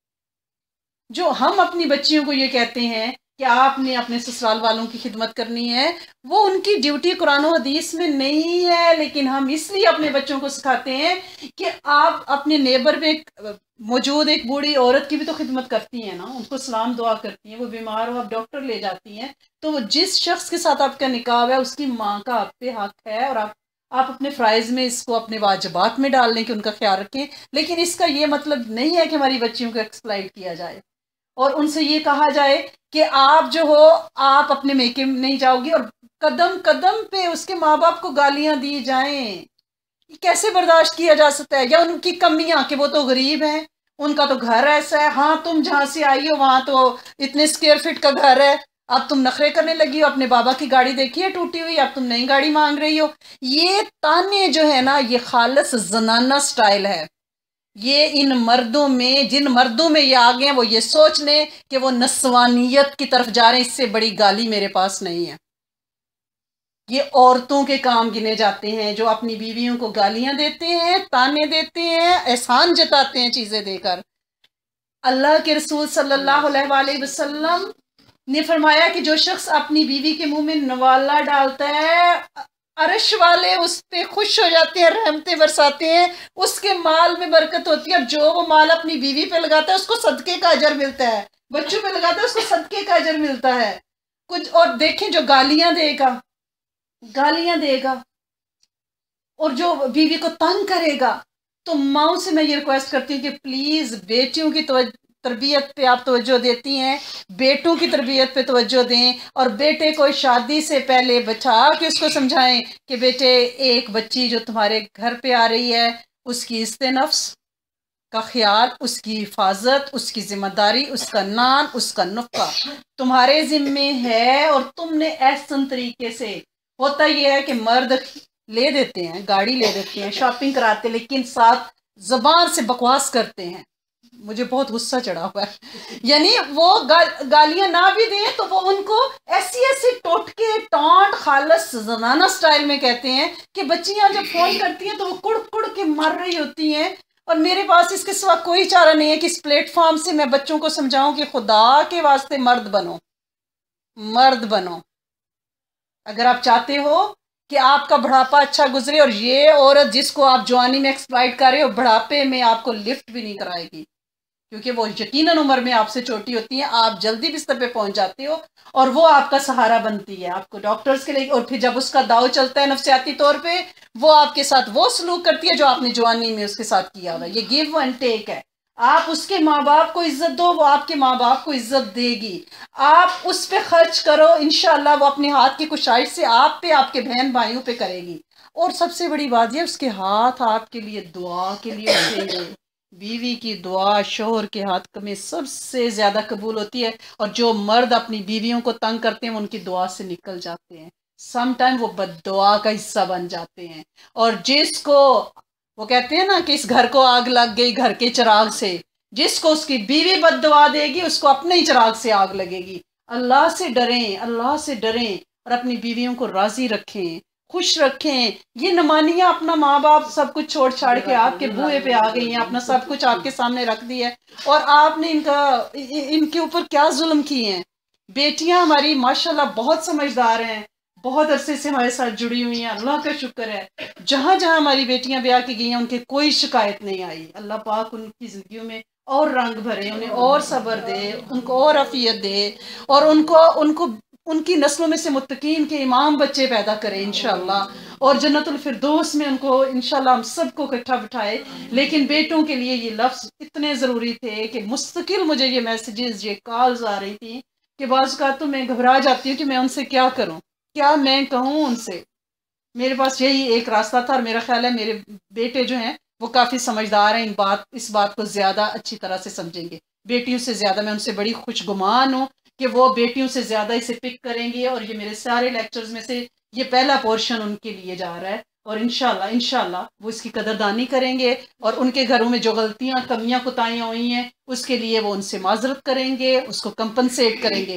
जो हम अपनी बच्चियों को ये कहते हैं कि आपने अपने ससुराल वालों की खिदमत करनी है, वो उनकी ड्यूटी कुरान और हदीस में नहीं है, लेकिन हम इसलिए अपने बच्चों को सिखाते हैं कि आप अपने नेबर में मौजूद एक बूढ़ी औरत की भी तो खिदमत करती हैं ना, उनको सलाम दुआ करती हैं, वो बीमार हो आप डॉक्टर ले जाती हैं, तो वो जिस शख्स के साथ आपका निकाह है उसकी माँ का आप पे हक है, और आप आप अपने फ़राइज़ में इसको अपने वाजिबात में डाल लें कि उनका ख्याल रखें। लेकिन इसका ये मतलब नहीं है कि हमारी बच्चियों को एक्सप्लॉइट किया जाए और उनसे ये कहा जाए कि आप जो हो आप अपने मेके में नहीं जाओगी, और कदम कदम पे उसके माँ बाप को गालियां दी जाएं। कैसे बर्दाश्त किया जा सकता है? या उनकी कमियां कि वो तो गरीब हैं, उनका तो घर ऐसा है, हाँ तुम जहां से आई हो वहां तो इतने स्क्वायर फीट का घर है, अब तुम नखरे करने लगी हो, अपने बाबा की गाड़ी देखी है टूटी हुई, अब तुम नई गाड़ी मांग रही हो। ये ताने जो है ना, ये खालिस जनाना स्टाइल है। ये इन मर्दों में, जिन मर्दों में ये आ गए हैं, वो ये सोच लें कि वो नस्वानियत की तरफ जा रहे हैं। इससे बड़ी गाली मेरे पास नहीं है। ये औरतों के काम गिने जाते हैं जो अपनी बीवियों को गालियां देते हैं, ताने देते हैं, एहसान जताते हैं चीजें देकर। अल्लाह के रसूल सल्लल्लाहु अलैहि वसल्लम ने फरमाया कि जो शख्स अपनी बीवी के मुंह में नवाला डालता है, अरश वाले उस पे खुश हो जाते हैं, रहमतें बरसाते हैं, उसके माल में बरकत होती है। और जो वो माल अपनी बीवी पे लगाता है उसको सदके का अजर मिलता है, बच्चों पे लगाता है उसको सदके का अजर मिलता है कुछ। और देखें, जो गालियां देगा, गालियां देगा और जो बीवी को तंग करेगा, तो माओ से मैं ये रिक्वेस्ट करती हूँ कि प्लीज बेटियों की तरबियत पे आप तवज्जो देती हैं, बेटों की तरबियत पे तवज्जो दें, और बेटे को शादी से पहले बैठा के उसको समझाएं कि बेटे, एक बच्ची जो तुम्हारे घर पे आ रही है, उसकी इज्जत नफ्स का ख्याल, उसकी हिफाजत, उसकी जिम्मेदारी, उसका नान, उसका नुक्का तुम्हारे जिम्मे है। और तुमने ऐसन तरीके से, होता यह है कि मर्द ले देते हैं, गाड़ी ले देते हैं, शॉपिंग कराते, लेकिन साथ जबान से बकवास करते हैं। मुझे बहुत गुस्सा चढ़ा हुआ है। यानी वो गा, गालियां ना भी दें तो वो उनको ऐसी ऐसी टोटके टॉन्ट खालस जनाना स्टाइल में कहते हैं कि बच्चियां जब फोन करती हैं तो वो कुड़ कुड़ के मर रही होती हैं। और मेरे पास इसके सिवा कोई चारा नहीं है कि इस प्लेटफॉर्म से मैं बच्चों को समझाऊं कि खुदा के वास्ते मर्द बनो, मर्द बनो। अगर आप चाहते हो कि आपका बुढ़ापा अच्छा गुजरे, और ये औरत जिसको आप जवानी में एक्सप्लॉइट कर रहे हो, बुढ़ापे में आपको लिफ्ट भी नहीं कराएगी, क्योंकि वो यकीनन उम्र में आपसे छोटी होती है, आप जल्दी बिस्तर पे पहुंच जाते हो, और वो आपका सहारा बनती है, आपको डॉक्टर्स के लिए। और फिर जब उसका दाव चलता है नफ्सियाती तौर पे, वो आपके साथ वो सलूक करती है जो आपने जवानी में उसके साथ किया हुआ। ये गिव एंड टेक है। आप उसके माँ बाप को इज्जत दो, वो आपके माँ बाप को इज्जत देगी। आप उस पर खर्च करो, इंशाल्लाह वो अपने हाथ की कुशाइश से आप पे, आपके बहन भाइयों पे करेगी। और सबसे बड़ी बात यह, उसके हाथ आपके लिए दुआ के लिए उठेंगे। बीवी की दुआ शोहर के हाथ में सबसे ज्यादा कबूल होती है, और जो मर्द अपनी बीवियों को तंग करते हैं उनकी दुआ से निकल जाते हैं, समटाइम वो बद्दुआ का हिस्सा बन जाते हैं। और जिसको वो कहते हैं ना कि इस घर को आग लग गई घर के चिराग से, जिसको उसकी बीवी बद्दुआ देगी उसको अपने ही चिराग से आग लगेगी। अल्लाह से डरें, अल्लाह से डरें, और अपनी बीवियों को राजी रखें, खुश रखें। ये नमानियां अपना माँ बाप सब कुछ छोड़ छाड़ के आपके बूहे पे आ गई हैं, अपना सब कुछ आपके सामने रख दिया है, और आपने इनका इनके ऊपर क्या जुल्म किए हैं। बेटियां हमारी माशाल्लाह बहुत समझदार हैं, बहुत अरसे से हमारे साथ जुड़ी हुई हैं, अल्लाह का शुक्र है। जहां जहां हमारी बेटियां ब्याह की गई हैं उनके कोई शिकायत नहीं आई। अल्लाह पाक उनकी जिंदगियों में और रंग भरे, उन्हें और सब्र दे, उनको और अफियत दे, और उनको उनको उनकी नस्लों में से मुत्तकीन के इमाम बच्चे पैदा करें इंशाअल्लाह, और जन्नतुल फिरदौस में उनको इंशाअल्लाह हम सबको इकट्ठा बिठाए। लेकिन बेटों के लिए ये लफ्ज़ इतने ज़रूरी थे कि मुस्तकिल मुझे ये मैसेजेस, ये कॉल्स आ रही थी कि बाज़ का तो मैं घबरा जाती हूँ कि मैं उनसे क्या करूँ, क्या मैं कहूँ उनसे। मेरे पास यही एक रास्ता था, और मेरा ख्याल है मेरे बेटे जो हैं वो काफ़ी समझदार हैं, इन बात इस बात को ज़्यादा अच्छी तरह से समझेंगे। बेटियों से ज़्यादा मैं उनसे बड़ी खुशगुमान हूँ कि वो बेटियों से ज़्यादा इसे पिक करेंगे, और ये मेरे सारे लेक्चर्स में से ये पहला पोर्शन उनके लिए जा रहा है। और इंशाल्लाह इंशाल्लाह वो इसकी कदरदानी करेंगे, और उनके घरों में जो गलतियां, कमियां, कुताहियां हुई हैं उसके लिए वो उनसे माजरत करेंगे, उसको कंपनसेट करेंगे,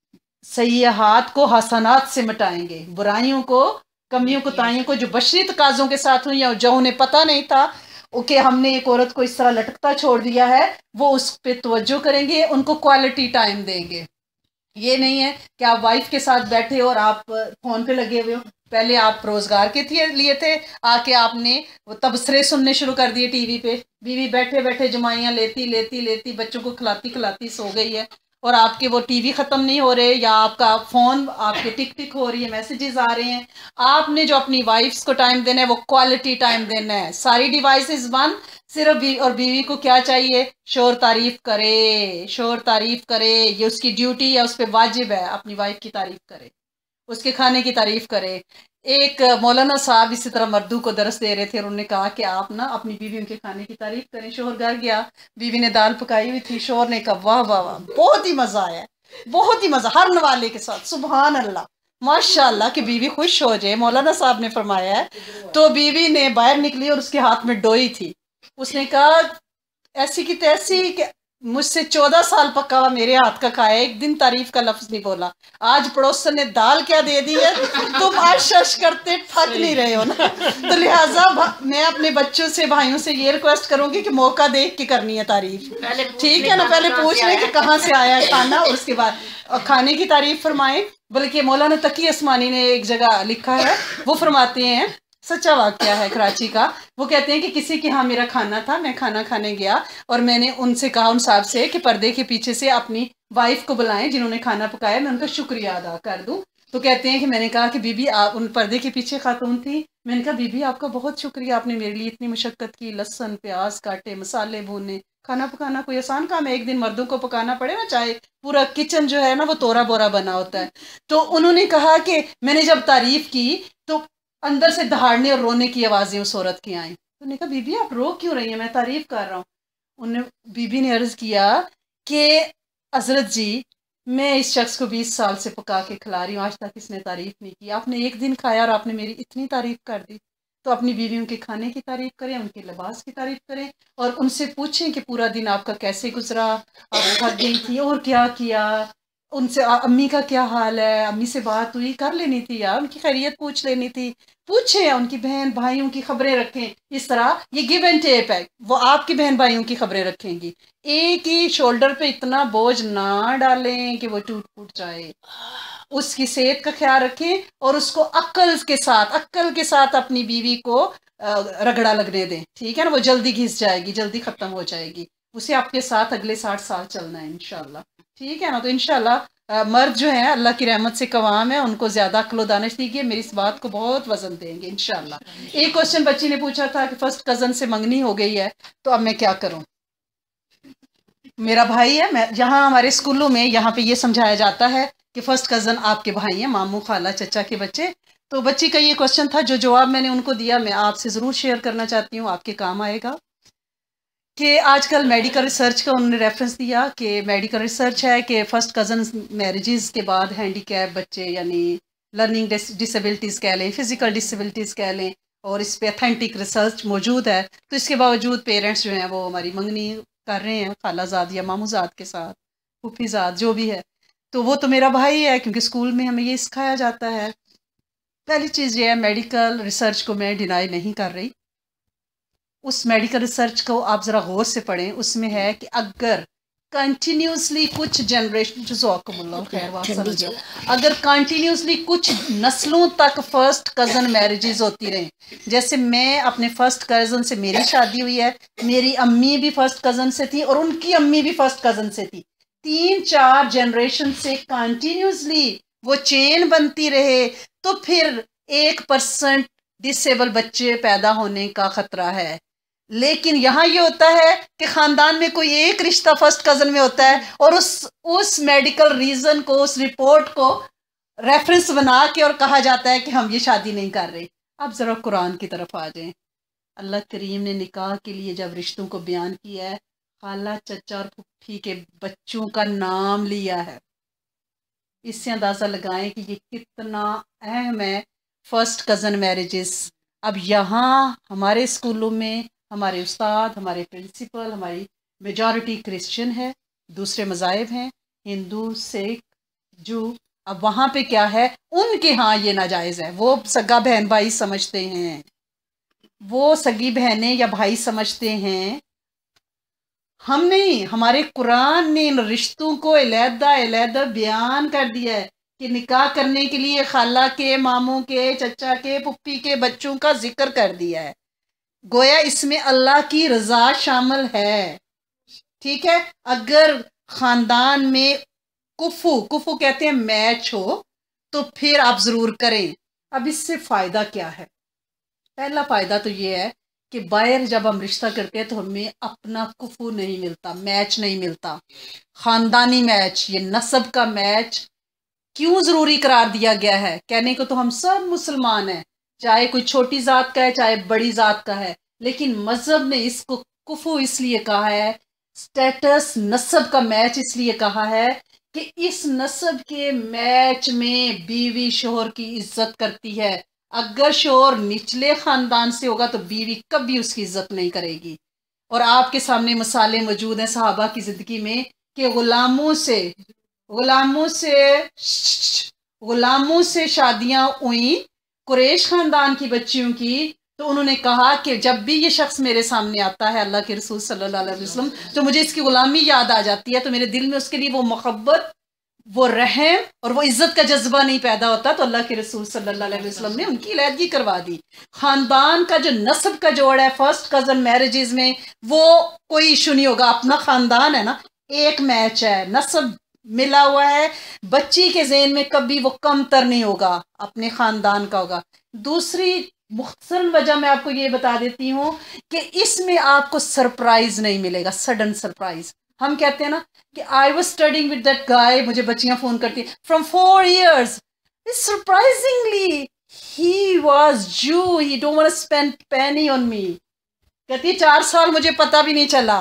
सय्याहात को हसनात से मिटाएंगे, बुराइयों को, कमियों, कुताहियों को जो बशरी तकाज़ों के साथ हुई और जो उन्हें पता नहीं था ओके हमने एक औरत को इस तरह लटकता छोड़ दिया है, वो उस पर तवज्जो करेंगे, उनको क्वालिटी टाइम देंगे। ये नहीं है कि आप वाइफ के साथ बैठे हो और आप फोन पे लगे हुए हो। पहले आप रोजगार के थे लिए थे, आके आपने तबसरे सुनने शुरू कर दिए टीवी पे। बीवी बैठे बैठे जमाइयाँ लेती लेती लेती बच्चों को खिलाती खिलाती सो गई है, और आपके वो टीवी खत्म नहीं हो रहे, या आपका फोन आपके टिक टिक हो रही है, मैसेजेस आ रहे हैं। आपने जो अपनी वाइफ्स को टाइम देना है वो क्वालिटी टाइम देना है। सारी डिवाइसेस बंद, सिर्फ बीवी, और बीवी को क्या चाहिए, शोर तारीफ करे, शोर तारीफ करे, ये उसकी ड्यूटी है, उस पर वाजिब है अपनी वाइफ की तारीफ करे, उसके खाने की तारीफ करे। एक मौलाना साहब इसी तरह मर्दों को दरस दे रहे थे, और उन्होंने कहा कि आप ना अपनी बीवी उनके खाने की तारीफ करें। शोहर घर गया, बीवी ने दाल पकाई हुई थी, शोहर ने कहा वाह वाह वाह, बहुत ही मजा आया, बहुत ही मजा, हर नवाले के साथ, सुभान अल्लाह, माशाल्लाह, कि बीवी खुश हो जाए, मौलाना साहब ने फरमाया है। तो बीवी ने बाहर निकली और उसके हाथ में डोई थी। उसने कहा ऐसी की तैसी कि मुझसे चौदह साल पका हुआ मेरे हाथ का खाया, एक दिन तारीफ का लफ्ज नहीं बोला। आज पड़ोसन ने दाल क्या दे दी है, तुम आज शश करते थक नहीं रहे हो ना। तो लिहाजा मैं अपने बच्चों से, भाइयों से ये रिक्वेस्ट करूंगी कि मौका देख के करनी है तारीफ, ठीक है ना। पहले पूछ लें कि कहाँ से आया है खाना, और उसके बाद खाने की तारीफ फरमाएं। बल्कि मौलाना तकी अस्मानी ने एक जगह लिखा है, वो फरमाते हैं, सच्चा वाकया है कराची का, वो कहते हैं कि किसी के यहाँ मेरा खाना था, मैं खाना खाने गया और मैंने उनसे कहा, उन साहब से, कि पर्दे के पीछे से अपनी वाइफ को बुलाएं जिन्होंने खाना पकाया, मैं उनका शुक्रिया अदा कर दूं। तो कहते हैं कि मैंने कहा कि बीबी आप, उन पर्दे के पीछे खातून थी, मैंने कहा बीबी आपका बहुत शुक्रिया, आपने मेरे लिए इतनी मुशक्कत की, लहसन प्याज काटे, मसाले भूने, खाना पकाना कोई आसान काम है, एक दिन मर्दों को पकाना पड़े ना, चाहे पूरा किचन जो है ना वो तोरा बोरा बना होता है। तो उन्होंने कहा कि मैंने जब तारीफ की तो अंदर से दहाड़ने और रोने की आवाजें उस औरत की आई। तो उन्होंने कहा बीबी आप रो क्यों रही हैं, मैं तारीफ कर रहा हूँ। उन्हें बीबी ने अर्ज किया कि हजरत जी मैं इस शख्स को बीस साल से पका के खिला रही हूँ, आज तक इसने तारीफ नहीं की, आपने एक दिन खाया और आपने मेरी इतनी तारीफ कर दी। तो अपनी बीवियों के खाने की तारीफ करें, उनके लिबास की तारीफ करें, और उनसे पूछें कि पूरा दिन आपका कैसे गुजरा, आप थक गई थी और क्या किया, उनसे अम्मी का क्या हाल है, अम्मी से बात हुई, कर लेनी थी यार, उनकी खैरियत पूछ लेनी थी, पूछे उनकी बहन भाइयों की खबरें रखें। इस तरह ये गिव एंड टेक है, वो आपकी बहन भाइयों की खबरें रखेंगी। एक ही शोल्डर पे इतना बोझ ना डालें कि वो टूट फूट जाए। उसकी सेहत का ख्याल रखें और उसको अक्ल के साथ अक्ल के साथ अपनी बीवी को रगड़ा लगने दें, ठीक है ना। वो जल्दी घिस जाएगी, जल्दी खत्म हो जाएगी, उसे आपके साथ अगले साठ साल चलना है इंशाल्लाह, ठीक है ना। तो इंशाल्लाह मर्द जो है अल्लाह की रहमत से कवाम है, उनको ज्यादा अक्ल दानिश दीजिए, मेरी इस बात को बहुत वजन देंगे इंशाल्लाह। एक क्वेश्चन बच्ची ने पूछा था कि फर्स्ट कजन से मंगनी हो गई है तो अब मैं क्या करूं। मेरा भाई है, मैं यहाँ हमारे स्कूलों में यहाँ पे ये समझाया जाता है कि फर्स्ट कजन आपके भाई हैं, मामू खाला चचा के बच्चे। तो बच्ची का ये क्वेश्चन था, जो जवाब मैंने उनको दिया मैं आपसे ज़रूर शेयर करना चाहती हूँ, आपके काम आएगा। कि आजकल मेडिकल रिसर्च का उन्होंने रेफरेंस दिया कि मेडिकल रिसर्च है कि फ़र्स्ट कज़न मैरिजेस के बाद हैंडीकैप बच्चे, यानी लर्निंग डिसेबिलिटीज़ कह लें, फ़िज़िकल डिसेबिलिटीज़ कह लें, और इस पर अथेंटिक रिसर्च मौजूद है। तो इसके बावजूद पेरेंट्स जो हैं वो हमारी मंगनी कर रहे हैं खालाजाद या मामूजाद के साथ, फूफीजाद जो भी है। तो वो तो मेरा भाई है, क्योंकि स्कूल में हमें ये सिखाया जाता है। पहली चीज़ ये है, मेडिकल रिसर्च को मैं डिनाई नहीं कर रही, उस मेडिकल रिसर्च को आप ज़रा गौर से पढ़ें। उसमें है कि अगर कंटिन्यूसली कुछ जनरेशन, अगर कंटिन्यूसली कुछ नस्लों तक फर्स्ट कज़न मैरिजेस होती रहे, जैसे मैं अपने फर्स्ट कज़न से, मेरी शादी हुई है, मेरी अम्मी भी फर्स्ट कज़न से थी और उनकी अम्मी भी फर्स्ट कज़न से थी, तीन चार जनरेशन से कंटिन्यूसली वो चेन बनती रहे, तो फिर एक परसेंट डिसेबल बच्चे पैदा होने का खतरा है। लेकिन यहाँ ये होता है कि खानदान में कोई एक रिश्ता फर्स्ट कजन में होता है, और उस उस मेडिकल रीजन को, उस रिपोर्ट को रेफरेंस बना के और कहा जाता है कि हम ये शादी नहीं कर रहे। अब जरा कुरान की तरफ आ जाएं। अल्लाह करीम ने निकाह के लिए जब रिश्तों को बयान किया है, खाला, चचा और फुफ्फी के बच्चों का नाम लिया है। इससे अंदाजा लगाएं कि ये कितना अहम है फर्स्ट कजन मैरिजेस। अब यहाँ हमारे स्कूलों में हमारे उस्ताद, हमारे प्रिंसिपल, हमारी मेजॉरिटी क्रिश्चियन है, दूसरे मज़ाहिब हैं, हिंदू, सिख, जू। अब वहाँ पे क्या है, उनके यहाँ ये नाजायज़ है। वो सगा बहन भाई समझते हैं, वो सगी बहनें या भाई समझते हैं। हम नहीं, हमारे कुरान ने इन रिश्तों को अलहदा अलहदा बयान कर दिया है कि निकाह करने के लिए खाला के, मामू के, चचा के, पुप्पी के बच्चों का जिक्र कर दिया है। गोया इसमें अल्लाह की रजा शामिल है। ठीक है, अगर खानदान में कुफू कुफू कहते हैं मैच हो, तो फिर आप जरूर करें। अब इससे फायदा क्या है? पहला फायदा तो ये है कि बाहर जब हम रिश्ता करते हैं तो हमें अपना कुफू नहीं मिलता, मैच नहीं मिलता। खानदानी मैच, ये नस्ब का मैच क्यों जरूरी करार दिया गया है? कहने को तो हम सब मुसलमान हैं, चाहे कोई छोटी जात का है चाहे बड़ी जात का है, लेकिन मजहब ने इसको कुफू इसलिए कहा है, स्टेटस नस्ब का मैच इसलिए कहा है कि इस नस्ब के मैच में बीवी शोहर की इज्जत करती है। अगर शोहर निचले खानदान से होगा तो बीवी कभी उसकी इज्जत नहीं करेगी। और आपके सामने मिसालें मौजूद हैं सहाबा की जिंदगी में कि गुलामों से गुलामों से गुलामों से शादियां हुई कुरैश खानदान की बच्चियों की, तो उन्होंने कहा कि जब भी ये शख्स मेरे सामने आता है, अल्लाह के रसूल सल्लल्लाहु अलैहि वसल्लम, तो मुझे इसकी गुलामी याद आ जाती है, तो मेरे दिल में उसके लिए वो मोहब्बत, वो रहम और वो इज्जत का जज्बा नहीं पैदा होता। तो अल्लाह के रसूल सल्लल्लाहु अलैहि वसल्लम ने उनकी अलहदगी करवा दी। खानदान का जो नस्ब का जोड़ है फर्स्ट कजन मैरिजेज में, वो कोई इशू नहीं होगा। अपना खानदान है ना, एक मैच है, नस्ब मिला हुआ है, बच्ची के ज़हन में कभी वो कमतर नहीं होगा, अपने खानदान का होगा। दूसरी मुख्तसर वजह मैं आपको ये बता देती हूँ कि इसमें आपको सरप्राइज नहीं मिलेगा, सडन सरप्राइज। हम कहते हैं ना कि I was studying with that guy, मुझे बच्चियां फोन करती from four years, surprisingly he was Jew, he don't want to spend penny on me. कहती चार साल मुझे पता भी नहीं चला।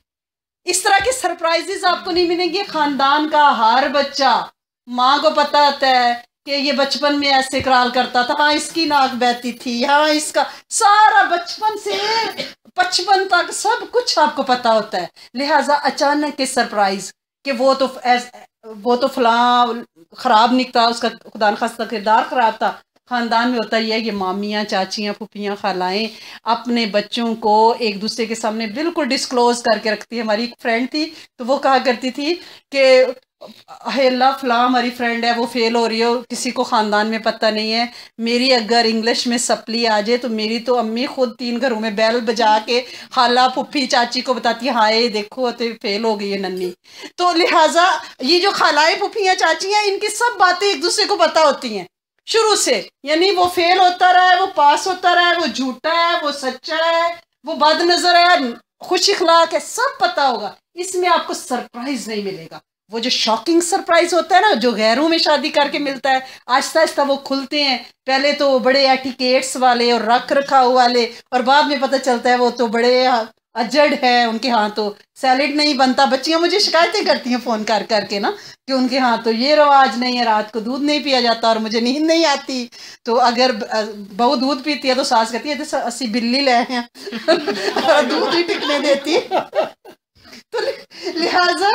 इस तरह के सरप्राइजेस आपको नहीं मिलेंगे। खानदान का हर बच्चा, माँ को पता होता है कि ये बचपन में ऐसे कराल करता था, हाँ इसकी नाक बहती थी, हाँ इसका सारा बचपन से बचपन तक सब कुछ आपको पता होता है। लिहाजा अचानक के सरप्राइज कि वो तो वो तो फलां खराब निकला, उसका खुदा न खास्ता किरदार खराब था। खानदान में होता ही है, ये मामियाँ, चाचियाँ, फूफियाँ, खालाएं अपने बच्चों को एक दूसरे के सामने बिल्कुल डिस्क्लोज करके रखती है। हमारी एक फ्रेंड थी तो वो कहा करती थी कि अल्लाह फलां हमारी फ्रेंड है, वो फेल हो रही हो, किसी को ख़ानदान में पता नहीं है, मेरी अगर इंग्लिश में सप्ली आ जाए तो मेरी तो अम्मी खुद तीन घरों में बैल बजा के खाला फुफ्फी चाची को बताती है, हाय देखो तो फेल हो गई है नन्नी। तो लिहाजा ये जो खालाएं फुफ्फियाँ चाचियाँ, इनकी सब बातें एक दूसरे को पता होती हैं शुरू से। यानी वो फेल होता रहा है, वो पास होता रहा है, वो झूठा है, वो सच्चा है, वो बद नजर है, खुश इखलाक है, सब पता होगा। इसमें आपको सरप्राइज नहीं मिलेगा। वो जो शॉकिंग सरप्राइज होता है ना, जो गैरों में शादी करके मिलता है, आहिस्ता आहिस्ता वो खुलते हैं। पहले तो बड़े एटिकेट्स वाले और रख रखाव वाले, और बाद में पता चलता है वो तो बड़े अजड़ है, उनके यहाँ तो सैलेड नहीं बनता। बच्चियां मुझे शिकायतें करती हैं फ़ोन कर करके ना कि उनके यहाँ तो ये रवाज नहीं है, रात को दूध नहीं पिया जाता और मुझे नींद नहीं आती। तो अगर बहू दूध पीती है तो सास कहती है जैसे अस्सी बिल्ली ले हैं दूध ही टिकने देती। तो लिहाजा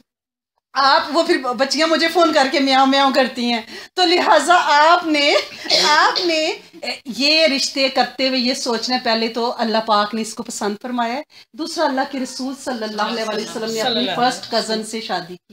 आप वो फिर बच्चियां मुझे फ़ोन करके म्याऊं म्याऊं करती हैं। तो लिहाजा आपने आपने ये रिश्ते करते हुए ये सोचना, पहले तो अल्लाह पाक ने इसको पसंद फरमाया है, दूसरा अल्लाह के रसूल सल्लल्लाहु अलैहि वसल्लम ने अपनी फर्स्ट कज़न से शादी की है।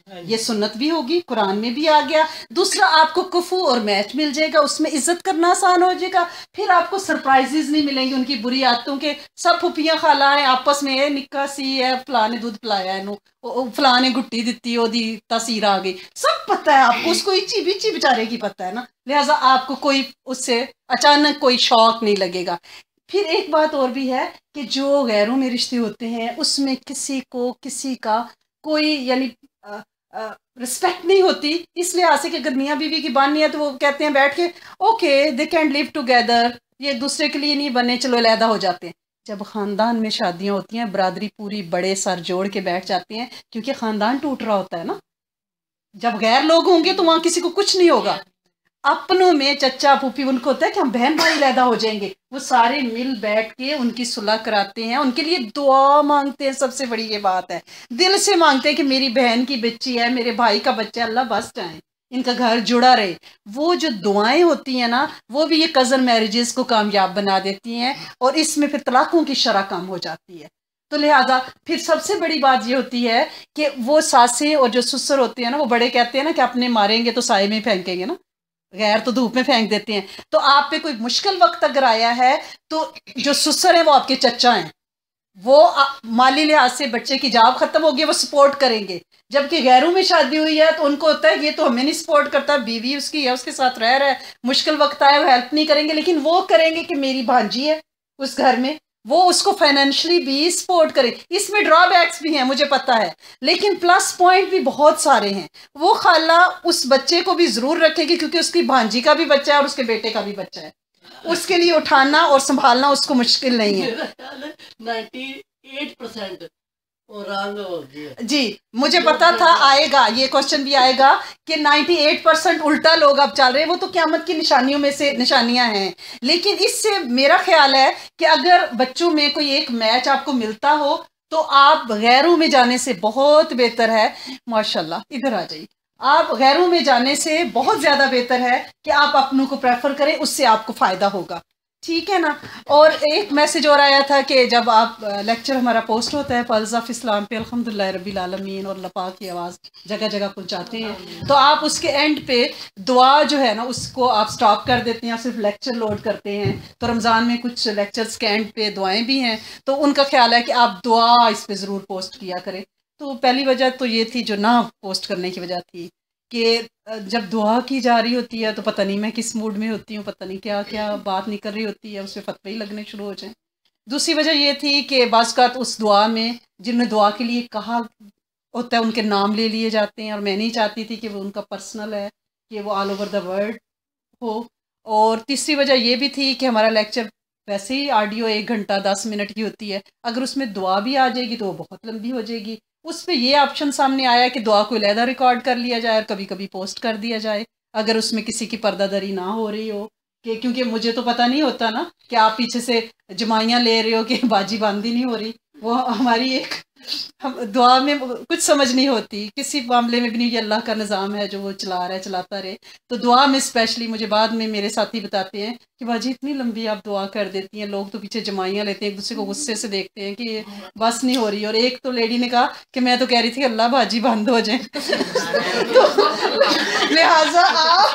ये सुन्नत भी होगी, कुरान में भी आ गया। दूसरा, आपको कुफू और मैच मिल जाएगा, उसमें इज्जत करना आसान हो जाएगा। फिर आपको सरप्राइजेस नहीं मिलेंगे उनकी बुरी आदतों के। सब फुफियां खालाएं आपस में ए निक्का सी है, फलाने दूध पिलाया इनू, फलाने गुट्टी दिती, ओदी तासीर आ गई, सब पता है आपको। उसको इची बिची बेचारे की पता है ना, लिहाजा आपको कोई उससे अचानक कोई शौक नहीं लगेगा। फिर एक बात और भी है कि जो गैरों में रिश्ते होते हैं उसमें किसी को किसी का कोई यानी रिस्पेक्ट नहीं होती, इस लिहाज से कि अगर मियाँ बीवी की बात नहीं है तो वो कहते हैं बैठ के okay they can live together, ये दूसरे के लिए नहीं बने, चलो अलहदा हो जाते हैं। जब खानदान में शादियां होती हैं बरादरी पूरी बड़े सर जोड़ के बैठ जाती हैं, क्योंकि खानदान टूट रहा होता है ना। जब गैर लोग होंगे तो वहां किसी को कुछ नहीं होगा। अपनों में चचा फूफी उनको होता है कि हम बहन भाई लैदा हो जाएंगे, वो सारे मिल बैठ के उनकी सुलह कराते हैं, उनके लिए दुआ मांगते हैं। सबसे बड़ी ये बात है, दिल से मांगते हैं कि मेरी बहन की बच्ची है, मेरे भाई का बच्चा है, अल्लाह बस चाहे इनका घर जुड़ा रहे। वो जो दुआएं होती हैं ना, वो भी ये कज़न मैरिजेस को कामयाब बना देती हैं, और इसमें फिर तलाकों की शरह कम हो जाती है। तो लिहाजा फिर सबसे बड़ी बात ये होती है कि वो सासें और जो ससुर होते हैं ना, वो बड़े कहते हैं ना कि अपने मारेंगे तो साए में फेंकेंगे ना, गैर तो धूप में फेंक देते हैं। तो आप पे कोई मुश्किल वक्त अगर आया है तो जो ससुर है वो आपके चचा हैं, वो माली लिहाज से बच्चे की जाब खत्म होगी, वो सपोर्ट करेंगे। जबकि गैरों में शादी हुई है तो उनको होता है ये तो हमें नहीं सपोर्ट करता, बीवी उसकी है, उसके साथ रह रहा है, मुश्किल वक्त आया वो हेल्प नहीं करेंगे, लेकिन वो करेंगे कि मेरी भांजी है उस घर में, वो उसको फाइनेंशियली भी सपोर्ट करे। इसमें ड्रॉबैक्स भी हैं मुझे पता है, लेकिन प्लस पॉइंट भी बहुत सारे हैं। वो खाला उस बच्चे को भी जरूर रखेगी क्योंकि उसकी भांजी का भी बच्चा है और उसके बेटे का भी बच्चा है, उसके लिए उठाना और संभालना उसको मुश्किल नहीं है। अट्ठानवे परसेंट जी मुझे पता था आएगा ये क्वेश्चन भी आएगा कि अट्ठानवे परसेंट उल्टा लोग अब चल रहे हैं, वो तो क़यामत की निशानियों में से निशानियां हैं। लेकिन इससे मेरा ख्याल है कि अगर बच्चों में कोई एक मैच आपको मिलता हो तो आप गैरों में जाने से बहुत बेहतर है, माशाल्लाह इधर आ जाइए, आप गैरों में जाने से बहुत ज़्यादा बेहतर है कि आप अपनों को प्रेफर करें, उससे आपको फ़ायदा होगा, ठीक है ना। और एक मैसेज और आया था कि जब आप लेक्चर हमारा पोस्ट होता है पल्स ऑफ इस्लाम पे, अल्हम्दुलिल्लाह रब्बिल आलमीन और लपा की आवाज़ जगह जगह पहुंचाते हैं, तो आप उसके एंड पे दुआ जो है ना उसको आप स्टॉप कर देते हैं, आप सिर्फ लेक्चर लोड करते हैं। तो रमज़ान में कुछ लेक्चर्स के एंड पे दुआएं भी हैं, तो उनका ख्याल है कि आप दुआ इस पर ज़रूर पोस्ट किया करें। तो पहली वजह तो ये थी जो ना पोस्ट करने की वजह थी कि जब दुआ की जा रही होती है तो पता नहीं मैं किस मूड में होती हूँ, पता नहीं क्या क्या बात निकल रही होती है, उसमें फतवे ही लगने शुरू हो जाए। दूसरी वजह ये थी कि बाज़ उस दुआ में जिन्होंने दुआ के लिए कहा होता है उनके नाम ले लिए जाते हैं, और मैं नहीं चाहती थी कि वो उनका पर्सनल है, कि वो ऑल ओवर द वर्ल्ड हो। और तीसरी वजह ये भी थी कि हमारा लेक्चर वैसे ही ऑडियो एक घंटा दस मिनट की होती है, अगर उसमें दुआ भी आ जाएगी तो वो बहुत लंबी हो जाएगी। उस पर यह ऑप्शन सामने आया कि दुआ को अलहदा रिकॉर्ड कर लिया जाए और कभी कभी पोस्ट कर दिया जाए, अगर उसमें किसी की पर्दादरी ना हो रही हो, कि क्योंकि मुझे तो पता नहीं होता ना कि आप पीछे से जमाइयाँ ले रहे हो कि बाजी बांदी नहीं हो रही, वो हमारी एक हम दुआ में कुछ समझ नहीं होती, किसी मामले में भी नहीं, ये अल्लाह का निज़ाम है जो वो चला रहा है चलाता रहे। तो दुआ में स्पेशली मुझे बाद में मेरे साथी बताते हैं कि बाजी इतनी लंबी आप दुआ कर देती हैं, लोग तो पीछे जमाइयाँ लेते हैं, एक दूसरे को गुस्से से देखते हैं कि ये बस नहीं हो रही। और एक तो लेडी ने कहा कि मैं तो कह रही थी अल्लाह बाजी बंद हो जाए तो लिहाजा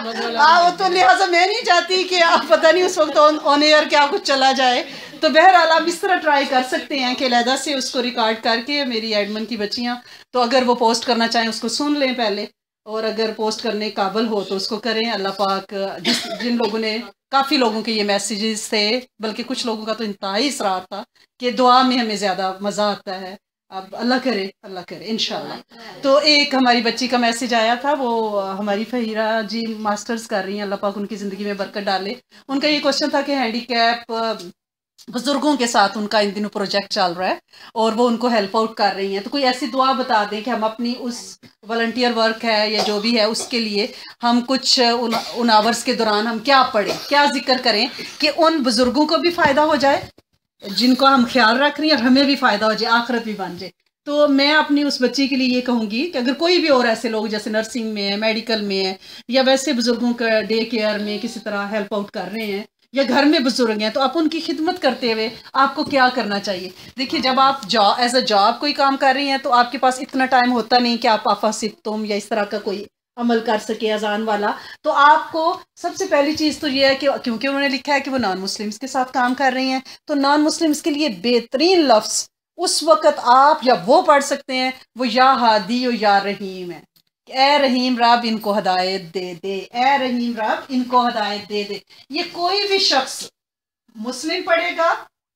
आप तो लिहाजा मैं नहीं चाहती कि आप पता नहीं उस वक्त ऑन एयर क्या कुछ चला जाए। तो बहरहाल आप इस तरह ट्राई कर सकते हैं कि अलहदा से उसको रिकॉर्ड करके, मेरी एडमन की बच्चियाँ तो अगर वो पोस्ट करना चाहें उसको सुन लें पहले, और अगर पोस्ट करने काबिल हो तो उसको करें। अल्लाह पाक जिस जिन लोगों ने, काफ़ी लोगों के ये मैसेजेस थे, बल्कि कुछ लोगों का तो इंतहाई इसरार था कि दुआ में हमें ज़्यादा मज़ा आता है, अब अल्लाह करे अल्लाह करे इंशाल्लाह। तो एक हमारी बच्ची का मैसेज आया था, वो हमारी फहीरा जी मास्टर्स कर रही हैं, अल्लाह पाक उनकी ज़िंदगी में बरकत डाले। उनका ये क्वेश्चन था कि हैंडीकैप बुजुर्गों के साथ उनका इन दिनों प्रोजेक्ट चल रहा है और वो उनको हेल्प आउट कर रही हैं, तो कोई ऐसी दुआ बता दें कि हम अपनी उस वॉलंटियर वर्क है या जो भी है उसके लिए हम कुछ उन उन आवर्स के दौरान हम क्या पढ़ें, क्या जिक्र करें कि उन बुजुर्गों को भी फ़ायदा हो जाए जिनको हम ख्याल रख रही हैं, और हमें भी फ़ायदा हो जाए, आखिरत भी बन जाए। तो मैं अपनी उस बच्ची के लिए ये कहूँगी कि अगर कोई भी और ऐसे लोग जैसे नर्सिंग में है, मेडिकल में है, या वैसे बुजुर्गों का डे केयर में किसी तरह हेल्प आउट कर रहे हैं या घर में बुजुर्ग हैं तो आप उनकी खिदमत करते हुए आपको क्या करना चाहिए। देखिए, जब आप जॉब एज अ जॉब कोई काम कर रही हैं तो आपके पास इतना टाइम होता नहीं कि आप आफासिब तुम या इस तरह का कोई अमल कर सके अजान वाला। तो आपको सबसे पहली चीज़ तो ये है कि क्योंकि उन्होंने लिखा है कि वो नॉन मुस्लिम्स के साथ काम कर रही हैं, तो नॉन मुस्लिम्स के लिए बेहतरीन लफ्ज़ उस वक़्त आप या वो पढ़ सकते हैं, वो या हादी और या रहीम है। ए रहीम रब इनको हदायत दे दे, ए रहीम रब इनको हदायत दे दे। ये कोई भी शख्स मुस्लिम पढ़ेगा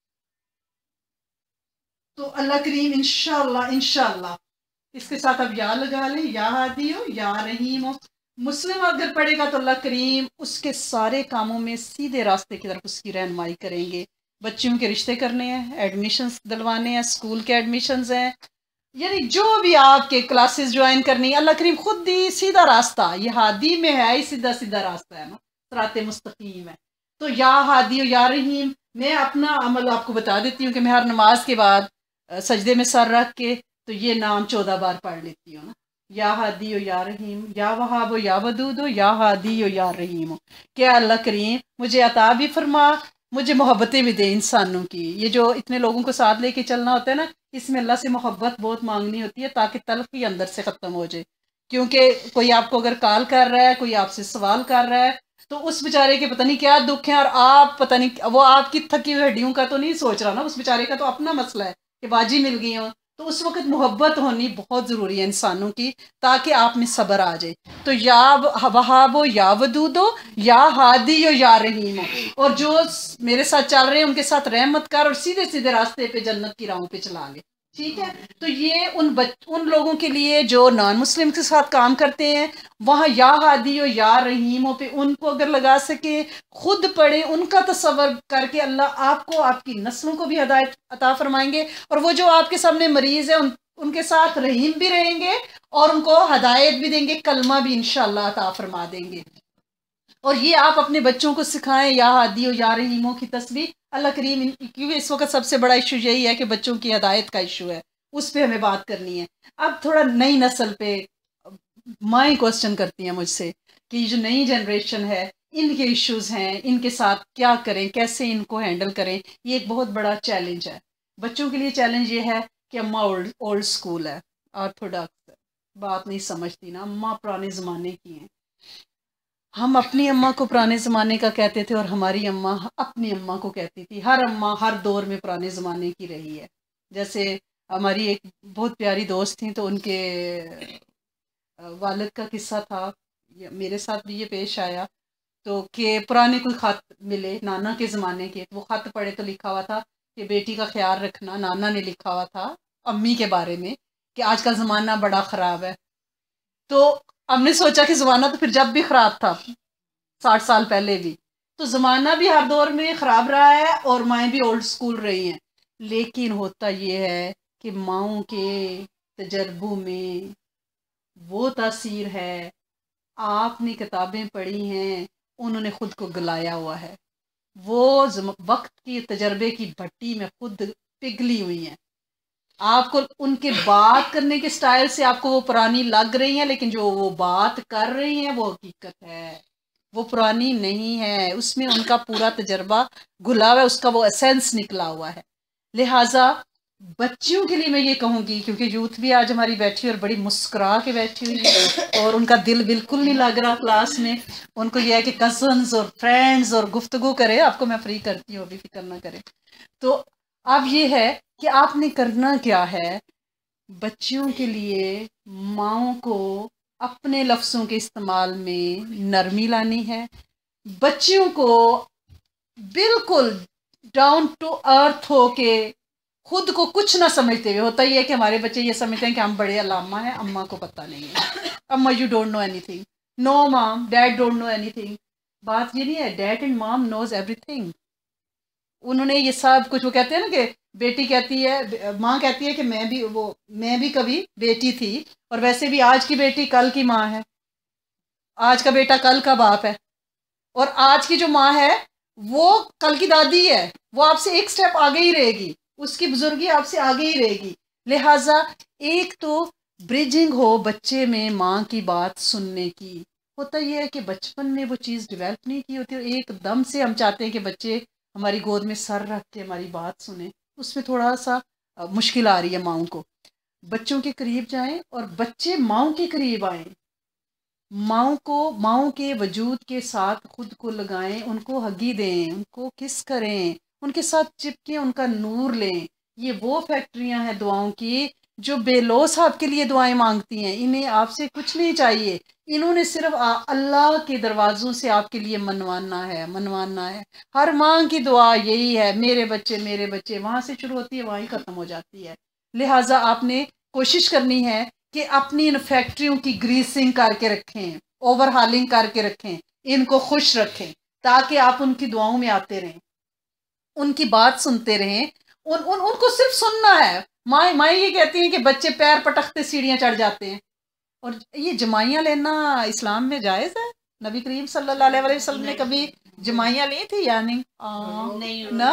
तो अल्लाह करीम इंशाअल्लाह इंशाअल्लाह इसके साथ अब या लगा लें, या हादी हो या रहीम हो। मुस्लिम अगर पढ़ेगा तो अल्लाह करीम उसके सारे कामों में सीधे रास्ते की तरफ उसकी रहनुमाई करेंगे। बच्चियों के रिश्ते करने हैं, एडमिशन्स दिलवाने हैं, स्कूल के एडमिशन्स हैं, यानी जो भी आपके क्लासेस ज्वाइन करनी है, अल्लाह करीम खुद ही सीधा रास्ता, ये हादी में है ही सीधा सीधा रास्ता है ना, सिराते मुस्तकीम है। तो या हादी हो या रहीम, मैं अपना अमल आपको बता देती हूँ कि मैं हर नमाज के बाद सजदे में सर रख के तो ये नाम चौदह बार पढ़ लेती हूँ ना, या हादी हो या रहीम, या वहाब हो या वदूद हो, या हादी हो या रहीम हो। क्या अल्लाह करीम मुझे अता भी फरमा, मुझे मोहब्बतें भी दे इंसानों की। ये जो इतने लोगों को साथ लेके चलना होता है ना, इसमें अल्लाह से मोहब्बत बहुत मांगनी होती है ताकि तलखी अंदर से ख़त्म हो जाए। क्योंकि कोई आपको अगर कॉल कर रहा है, कोई आपसे सवाल कर रहा है, तो उस बेचारे के पता नहीं क्या दुख है, और आप पता नहीं, वो आपकी थकी हुई हड्डियों का तो नहीं सोच रहा ना, उस बेचारे का तो अपना मसला है कि बाजी मिल गई हो। तो उस वक्त मोहब्बत होनी बहुत ज़रूरी है इंसानों की, ताकि आप में सब्र आ जाए। तो या वहाब हो या वदूद हो, या हादी हो या रहीम हो, और जो मेरे साथ चल रहे हैं उनके साथ रहमत कर और सीधे सीधे रास्ते पे जन्नत की राहों पे चला ले। ठीक है, तो ये उन बच उन लोगों के लिए जो नॉन मुस्लिम के साथ काम करते हैं, वहाँ या हादी हो या रहीम हो पे उनको अगर लगा सके, खुद पढ़े, उनका तसव्वुर करके अल्लाह आपको आपकी नस्लों को भी हदायत अता फरमाएंगे। और वो जो आपके सामने मरीज है उन, उनके साथ रहीम भी रहेंगे और उनको हदायत भी देंगे, कलमा भी इंशाअल्लाह अता फरमा देंगे। और ये आप अपने बच्चों को सिखाएं, या हादी हो या रहीमों की तस्बीह अल्लाह करीम, क्योंकि इस वक्त सबसे बड़ा इशू यही है कि बच्चों की हदायत का इशू है, उस पर हमें बात करनी है। अब थोड़ा नई नस्ल पे माएँ क्वेश्चन करती हैं मुझसे कि ये जो नई जनरेशन है, इनके इश्यूज हैं, इनके साथ क्या करें, कैसे इनको हैंडल करें। ये एक बहुत बड़ा चैलेंज है बच्चों के लिए। चैलेंज ये है कि अम्मा ओल्ड ओल्ड स्कूल है, ऑर्थोडॉक्स बात नहीं समझती ना, अम्मा पुराने ज़माने की हैं। हम अपनी अम्मा को पुराने ज़माने का कहते थे और हमारी अम्मा अपनी अम्मा को कहती थी। हर अम्मा हर दौर में पुराने ज़माने की रही है। जैसे हमारी एक बहुत प्यारी दोस्त थी, तो उनके वालिद का किस्सा था, मेरे साथ भी ये पेश आया। तो कि पुराने कोई ख़त मिले नाना के ज़माने के, वो ख़त पढ़े तो लिखा हुआ था कि बेटी का ख्याल रखना। नाना ने लिखा हुआ था अम्मी के बारे में कि आज का ज़माना बड़ा ख़राब है। तो हमने सोचा कि ज़माना तो फिर जब भी ख़राब था, साठ साल पहले भी, तो ज़माना भी हर दौर में ख़राब रहा है और माएँ भी ओल्ड स्कूल रही हैं। लेकिन होता ये है कि माँओं के तजर्बों में वो तासीर है, आपने किताबें पढ़ी हैं, उन्होंने खुद को गलाया हुआ है, वो वक्त की तजर्बे की भट्टी में खुद पिघली हुई हैं। आपको उनके बात करने के स्टाइल से आपको वो पुरानी लग रही है, लेकिन जो वो बात कर रही हैं वो हकीकत है, वो पुरानी नहीं है, उसमें उनका पूरा तजर्बा घुला हुआ है, उसका वो एसेंस निकला हुआ है। लिहाजा बच्चियों के लिए मैं ये कहूँगी, क्योंकि यूथ भी आज हमारी बैठी और बड़ी मुस्कुरा के बैठी हुई है और उनका दिल बिल्कुल नहीं लग रहा क्लास में। उनको यह है कि कजन्स और फ्रेंड्स और गुफ्तगू करे, आपको मैं फ्री करती हूँ, अभी फिक्र ना करें। तो अब ये है कि आपने करना क्या है, बच्चियों के लिए माँओं को अपने लफ्ज़ों के इस्तेमाल में नरमी लानी है। बच्चियों को बिल्कुल डाउन टू अर्थ हो के खुद को कुछ ना समझते हुए, होता ही है कि हमारे बच्चे ये समझते हैं कि हम बड़े अलामा हैं, अम्मा को पता नहीं है, अम्मा you don't know anything, no mom dad don't know anything. बात ये नहीं है, dad and mom knows everything. उन्होंने ये सब कुछ, वो कहते हैं ना कि बेटी कहती है, माँ कहती है कि मैं भी वो मैं भी कभी बेटी थी, और वैसे भी आज की बेटी कल की माँ है, आज का बेटा कल का बाप है, और आज की जो माँ है वो कल की दादी है, वो आपसे एक स्टेप आगे ही रहेगी, उसकी बुजुर्गी आपसे आगे ही रहेगी। लिहाजा एक तो ब्रिजिंग हो बच्चे में माँ की बात सुनने की, होता ये है कि बचपन में वो चीज़ डेवलप नहीं की होती, और एकदम से हम चाहते हैं कि बच्चे हमारी गोद में सर रख के हमारी बात सुने, उसमें थोड़ा सा अ, मुश्किल आ रही है माओं को। बच्चों के करीब जाएं और बच्चे माओं के करीब आएं, माओं को माओं के वजूद के साथ खुद को लगाएं, उनको हगी दें, उनको किस करें, उनके साथ चिपके, उनका नूर लें। ये वो फैक्ट्रियां हैं दुआओं की जो बेलौस आपके लिए दुआएं मांगती हैं। इन्हें आपसे कुछ नहीं चाहिए, इन्होंने सिर्फ आ- अल्लाह के दरवाजों से आपके लिए मनवाना है, मनवाना है। हर माँ की दुआ यही है, मेरे बच्चे मेरे बच्चे, वहां से शुरू होती है, वहीं खत्म हो जाती है। लिहाजा आपने कोशिश करनी है कि अपनी इन फैक्ट्रियों की ग्रीसिंग करके रखें, ओवरहालिंग करके रखें, इनको खुश रखें, ताकि आप उनकी दुआओं में आते रहें, उनकी बात सुनते रहें। उन, उन उनको सिर्फ सुनना है। माए माए ये कहती हैं कि बच्चे पैर पटकते सीढ़ियां चढ़ जाते हैं, और ये जमाइयाँ लेना इस्लाम में जायज़ है? नबी करीम सल्लल्लाहु अलैहि वसल्लम ने कभी जमाइयाँ ली थी या नहीं? आ, नहीं ना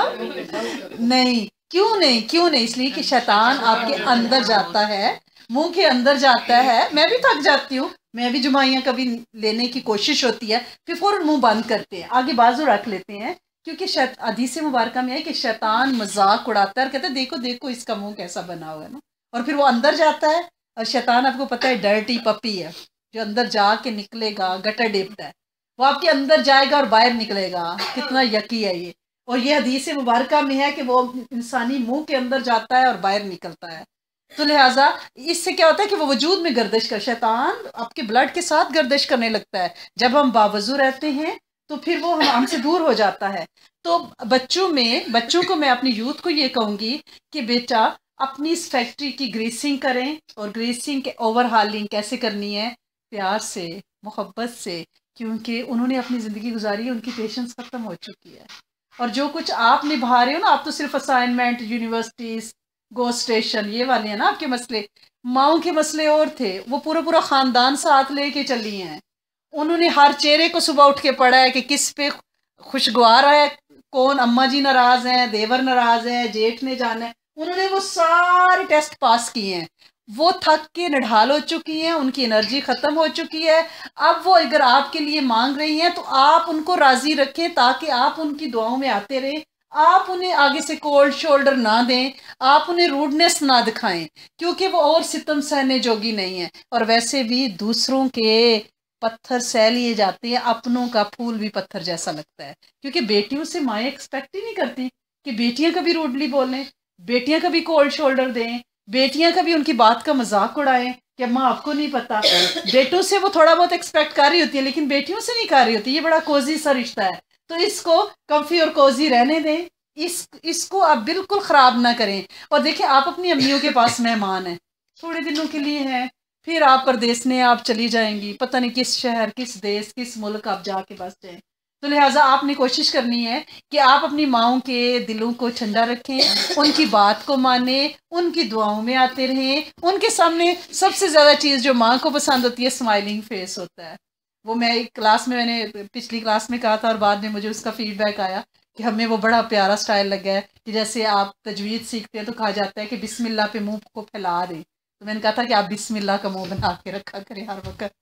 नहीं, क्यों नहीं, क्यों नहीं? इसलिए कि शैतान आपके अंदर जाता है, मुंह के अंदर जाता है। मैं भी थक जाती हूँ, मैं भी जुमाइयाँ कभी लेने की कोशिश होती है, फिर फौरन मुंह बंद करते हैं, आगे बाजू रख लेते हैं, क्योंकि हदीस मुबारक में है कि शैतान मजाक उड़ाता है और कहता है देखो देखो इसका मुंह कैसा बना हुआ है ना, और फिर वो अंदर जाता है। और शैतान आपको पता है डर्टी पपी है, जो अंदर जाके निकलेगा, गटर डिप्ट है, वो आपके अंदर जाएगा और बाहर निकलेगा। कितना यकी है ये। और ये हदीस मुबारक में है कि वो इंसानी मुंह के अंदर जाता है और बाहर निकलता है। तो लिहाजा इससे क्या होता है कि वो वजूद में गर्दिश कर, शैतान आपके ब्लड के साथ गर्दिश करने लगता है। जब हम बावजू रहते हैं तो फिर वो हम हमसे दूर हो जाता है। तो बच्चों में बच्चों को मैं अपनी यूथ को ये कहूंगी कि बेटा अपनी इस फैक्ट्री की ग्रीसिंग करें, और ग्रीसिंग के ओवरहालिंग कैसे करनी है? प्यार से, मोहब्बत से, क्योंकि उन्होंने अपनी ज़िंदगी गुजारी है, उनकी पेशेंस ख़त्म हो चुकी है। और जो कुछ आप निभा रहे हो ना, आप तो सिर्फ असाइनमेंट, यूनिवर्सिटीज, गो स्टेशन, ये वाले हैं ना आपके मसले। माओ के मसले और थे, वो पूरा पूरा ख़ानदान साथ लेके चली हैं। उन्होंने हर चेहरे को सुबह उठ के पढ़ा है कि किस पे खुशगवार है, कौन अम्मा जी नाराज हैं, देवर नाराज है, जेठ ने जाना है। उन्होंने वो सारे टेस्ट पास किए हैं, वो थक के निढाल हो चुकी हैं, उनकी एनर्जी खत्म हो चुकी है। अब वो अगर आपके लिए मांग रही हैं तो आप उनको राजी रखें, ताकि आप उनकी दुआओं में आते रहें। आप उन्हें आगे से कोल्ड शोल्डर ना दें, आप उन्हें रूडनेस ना दिखाएं, क्योंकि वो और सितम सहने जोगी नहीं है। और वैसे भी दूसरों के पत्थर सह लिए जाते हैं, अपनों का फूल भी पत्थर जैसा लगता है। क्योंकि बेटियों से माएँ एक्सपेक्ट ही नहीं करती कि बेटियां कभी रूडली बोलें, बेटियां कभी कोल्ड शोल्डर दें, बेटियां कभी उनकी बात का मजाक उड़ाएं कि अम्मा आपको नहीं पता। बेटों से वो थोड़ा बहुत एक्सपेक्ट कर रही होती है, लेकिन बेटियों से नहीं कर रही होती। ये बड़ा कोजी सा रिश्ता है, तो इसको कम्फी और कोजी रहने दें। इस इसको आप बिल्कुल ख़राब ना करें। और देखिए, आप अपनी अम्मियों के पास मेहमान हैं, थोड़े दिनों के लिए हैं, फिर आप परदेस में आप चली जाएंगी, पता नहीं किस शहर, किस देश, किस मुल्क आप जाके बस जाएं। तो लिहाजा आपने कोशिश करनी है कि आप अपनी माओं के दिलों को ठंडा रखें, उनकी बात को माने, उनकी दुआओं में आते रहें। उनके सामने सबसे ज़्यादा चीज़ जो माँ को पसंद होती है, स्माइलिंग फेस होता है। वो मैं एक क्लास में, मैंने पिछली क्लास में कहा था और बाद में मुझे उसका फीडबैक आया कि हमें वो बड़ा प्यारा स्टाइल लगा है कि जैसे आप तजवीज़ सीखते हैं तो कहा जाता है कि बिस्मिल्लाह पे मुंह को फैला दें। तो मैंने कहा था कि आप बिस्मिल्लाह का मुंह बना के रखा करें हर वक्त।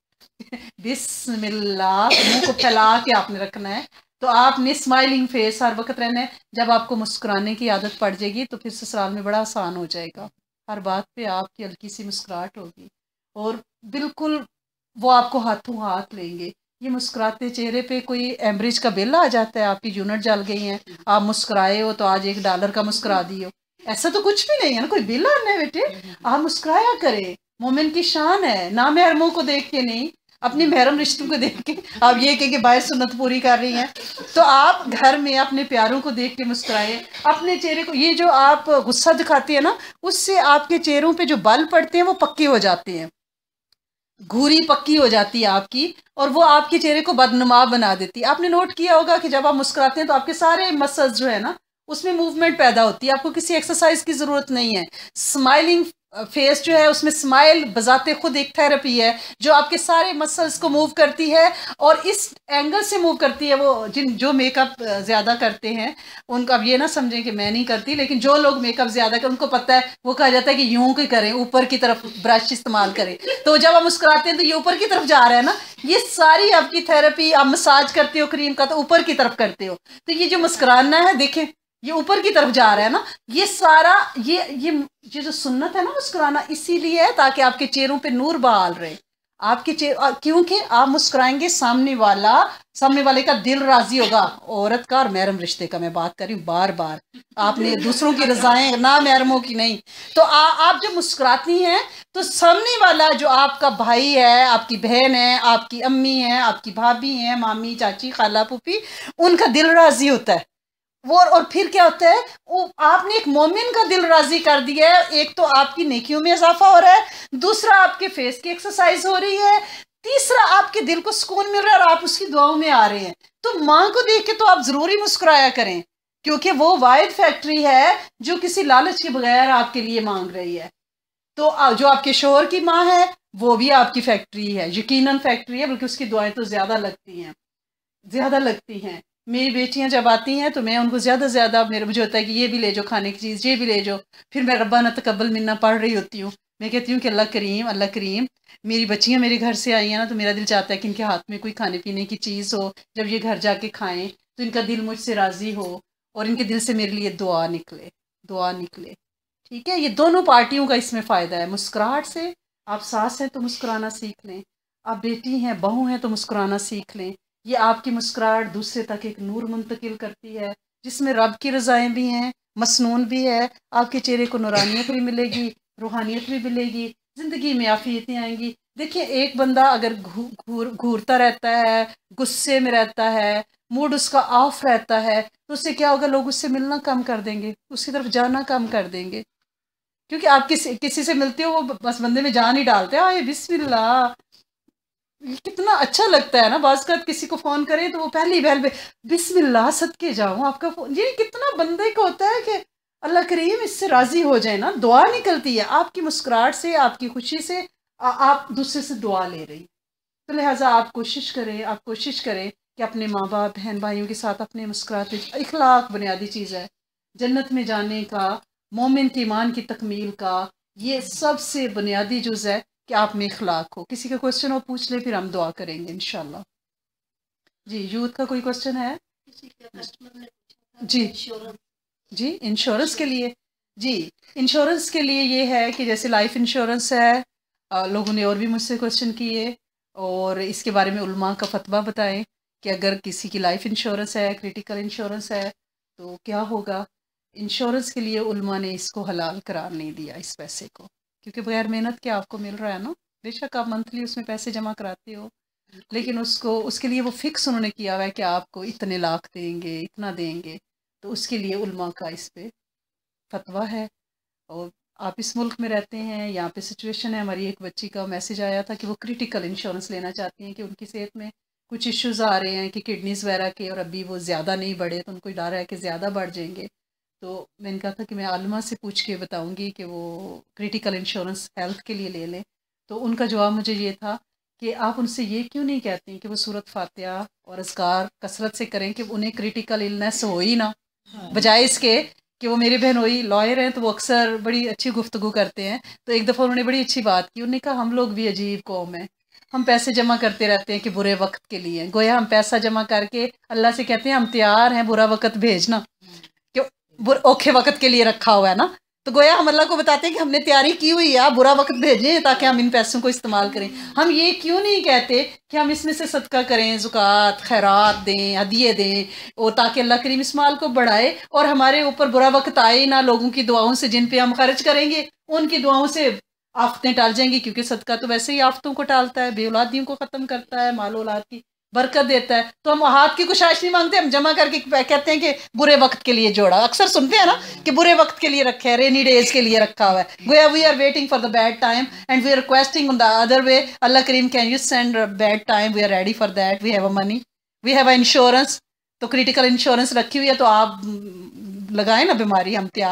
बिस्मिल्लाह, मुंह को फैला के आपने रखना है। तो आपने स्माइलिंग फेस हर वक्त रहना है। जब आपको मुस्कुराने की आदत पड़ जाएगी तो फिर ससुराल में बड़ा आसान हो जाएगा। हर बात पे आपकी हल्की सी मुस्कुराहट होगी, और बिल्कुल वो आपको हाथों हाथ लेंगे। ये मुस्कुराते चेहरे पे कोई एवरेज का बिल आ जाता है, आपकी यूनिट जल गई है, आप मुस्कुराए हो तो आज एक डॉलर का मुस्कुरा दियो, ऐसा तो कुछ भी नहीं है ना, कोई बिल आना है बेटे। आप मुस्कुराया करें, मोमिन की शान है। ना महरमों को देख के नहीं, अपनी महरम रिश्तों को देख के आप ये कह के बाय सुन्नत पूरी कर रही हैं। तो आप घर में अपने प्यारों को देख के मुस्कुराए, अपने चेहरे को। ये जो आप गुस्सा दिखाती है ना, उससे आपके चेहरों पे जो बाल पड़ते हैं वो पक्के हो जाते हैं, घूरी पक्की हो जाती है आपकी, और वो आपके चेहरे को बदनुमा बना देती है। आपने नोट किया होगा कि जब आप मुस्कुराते हैं तो आपके सारे मसल्स जो है ना, उसमें मूवमेंट पैदा होती है, आपको किसी एक्सरसाइज की ज़रूरत नहीं है। स्माइलिंग फेस जो है उसमें स्माइल बजाते खुद एक थेरेपी है जो आपके सारे मसल्स को मूव करती है और इस एंगल से मूव करती है। वो जिन जो मेकअप ज़्यादा करते हैं उनको, अब ये ना समझें कि मैं नहीं करती, लेकिन जो लोग मेकअप ज़्यादा कर उनको पता है, वो कहा जाता है कि यूं ही करें, ऊपर की तरफ ब्रश इस्तेमाल करें। तो जब आप मुस्कुराते हैं तो ये ऊपर की तरफ जा रहा है ना, ये सारी आपकी थेरेपी। आप मसाज करते हो क्रीम का तो ऊपर की तरफ करते हो, तो ये जो मुस्कुराना है देखें ये ऊपर की तरफ जा रहा है ना। ये सारा ये ये ये जो सुन्नत है ना मुस्कुराना, इसीलिए है ताकि आपके चेहरों पे नूर बहाल रहे आपके चेहरे, क्योंकि आप मुस्कुराएंगे सामने वाला सामने वाले का दिल राजी होगा। औरत का और महरम रिश्ते का मैं बात कर रही हूँ बार बार, आपने दूसरों की रजाएं ना महरमों की नहीं। तो आ, आप जब मुस्कुराती हैं तो सामने वाला जो आपका भाई है, आपकी बहन है, आपकी अम्मी है, आपकी भाभी है, मामी, चाची, खाला, फूफी, उनका दिल राजी होता है वो। और फिर क्या होता है, वो आपने एक मोमिन का दिल राजी कर दिया है। एक तो आपकी नेकियों में इजाफा हो रहा है, दूसरा आपके फेस की एक्सरसाइज हो रही है, तीसरा आपके दिल को सुकून मिल रहा है और आप उसकी दुआओं में आ रहे हैं। तो माँ को देख के तो आप जरूरी मुस्कुराया करें, क्योंकि वो वाहिद फैक्ट्री है जो किसी लालच के बगैर आपके लिए मांग रही है। तो जो आपके शोहर की माँ है वो भी आपकी फैक्ट्री है, यकीनन फैक्ट्री है, बल्कि उसकी दुआएं तो ज्यादा लगती हैं ज्यादा लगती हैं। मेरी बेटियां जब आती हैं तो मैं उनको ज़्यादा से ज़्यादा, मेरे मुझे होता है कि ये भी ले जाओ खाने की चीज़, ये भी ले जाओ। फिर मैं रब्बाना तकब्बल मिन्ना पढ़ रही होती हूँ। मैं कहती हूँ कि अल्लाह करीम, अल्लाह करीम, मेरी बच्चियाँ मेरे घर से आई हैं ना तो मेरा दिल चाहता है कि इनके हाथ में कोई खाने पीने की चीज़ हो, जब ये घर जाके खाएं तो इनका दिल मुझसे राज़ी हो और इनके दिल से मेरे लिए दुआ निकले दुआ निकले ठीक है। ये दोनों पार्टियों का इसमें फ़ायदा है। मुस्कुराहट से, आप सास हैं तो मुस्कुराना सीख लें, आप बेटी हैं, बहू हैं तो मुस्कुराना सीख लें। ये आपकी मुस्कुराहट दूसरे तक एक नूर मुंतकिल करती है जिसमें रब की रज़ाएं भी हैं, मसनून भी है। आपके चेहरे को नूरानियत भी मिलेगी, रूहानियत भी मिलेगी, ज़िंदगी में आफियतें आएंगी। देखिए, एक बंदा अगर घूर घूरता रहता है, गुस्से में रहता है, मूड उसका ऑफ रहता है, तो उससे क्या होगा, लोग उससे मिलना कम कर देंगे, उसकी तरफ जाना कम कर देंगे। क्योंकि आप किसी किसी से मिलते हो, वो बस बंदे में जान ही डालते हैं, आए बिस्मिल्लाह, कितना अच्छा लगता है ना। बाज़ का किसी को फ़ोन करें तो वो पहली पहल पे बिस्मिल्लाह सदके जाऊँ आपका फ़ोन, ये कितना बंदे को होता है कि अल्लाह करीम इससे राज़ी हो जाए ना। दुआ निकलती है आपकी मुस्कुराहट से, आपकी खुशी से, आ, आप दूसरे से दुआ ले रही। तो लिहाजा आप कोशिश करें आप कोशिश करें कि अपने माँ बाप, बहन भाइयों के साथ अपने मुस्कुराते, इखलाक बुनियादी चीज़ है जन्नत में जाने का, मोमिन के ईमान की तकमील का, ये सबसे बुनियादी जुज़ है कि आप में इखलाक हो। किसी का क्वेश्चन हो पूछ ले, फिर हम दुआ करेंगे इंशाल्लाह। जी, यूथ का कोई क्वेश्चन है? जी जी, इंश्योरेंस के लिए, जी इंश्योरेंस के लिए ये है कि जैसे लाइफ इंश्योरेंस है, आ, लोगों ने और भी मुझसे क्वेश्चन किए और इसके बारे में उलमा का फतवा बताएं कि अगर किसी की लाइफ इंश्योरेंस है, क्रिटिकल इंश्योरेंस है, तो क्या होगा। इंश्योरेंस के लिए उलमा ने इसको हलाल करार नहीं दिया इस पैसे को, क्योंकि बगैर मेहनत के आपको मिल रहा है ना। बेशक आप मंथली उसमें पैसे जमा कराते हो, लेकिन उसको उसके लिए वो फिक्स उन्होंने किया हुआ है कि आपको इतने लाख देंगे, इतना देंगे। तो उसके लिए उलमा का इस पे फतवा है। और आप इस मुल्क में रहते हैं, यहाँ पे सिचुएशन है, हमारी एक बच्ची का मैसेज आया था कि वो क्रिटिकल इंश्योरेंस लेना चाहती हैं कि उनकी सेहत में कुछ इश्यूज़ आ रहे हैं कि किडनीज वगैरह के, और अभी वो ज़्यादा नहीं बढ़े तो उनको डर है कि ज़्यादा बढ़ जाएंगे। तो मैंने कहा था कि मैं आलमा से पूछ के बताऊंगी कि वो क्रिटिकल इंश्योरेंस हेल्थ के लिए ले लें। तो उनका जवाब मुझे ये था कि आप उनसे ये क्यों नहीं कहते कि वो सूरत फातिहा और अज़कार कसरत से करें कि उन्हें क्रिटिकल इलनेस हो ही ना, बजाय इसके कि वो मेरी बहन वही लॉयर हैं तो वो अक्सर बड़ी अच्छी गुफ्तगू करते हैं। तो एक दफ़ा उन्होंने बड़ी अच्छी बात की, उन्होंने कहा हम लोग भी अजीब कौम है, हम पैसे जमा करते रहते हैं कि बुरे वक्त के लिए, गोया हम पैसा जमा करके अल्लाह से कहते हैं हम तैयार हैं बुरा वक्त भेजना, क्यों औखे वक्त के लिए रखा हुआ है ना। तो गोया हम अल्लाह को बताते हैं कि हमने तैयारी की हुई है, आप बुरा वक्त भेजें ताकि हम इन पैसों को इस्तेमाल करें। हम ये क्यों नहीं कहते कि हम इसमें से सदका करें, ज़ुकात खैरात दें, हदिये दें, और ताकि अल्लाह करीम इस माल को बढ़ाए और हमारे ऊपर बुरा वक्त आए ना। लोगों की दुआओं से जिन पे हम खर्च करेंगे उनकी दुआओं से आफतें टाल जाएंगी, क्योंकि सदका तो वैसे ही आफतों को टालता है, बेऔलादियों को ख़त्म करता है, माल औलाद की बरकत देता है। तो हम हाथ की कुशाइश नहीं मांगते, हम जमा करके कहते हैं कि बुरे वक्त के लिए जोड़ा। अक्सर सुनते हैं ना कि बुरे वक्त के लिए रखे है, रेनी डेज के लिए रखा हुआ है। गोया we are waiting for the bad time and we are requesting on the other way, Allah Karim can you send bad time, we are ready for that, we have a money, we have a insurance. तो critical insurance रखी हुई है तो आप लगाएं ना, बीमारी हम तैयार हैं।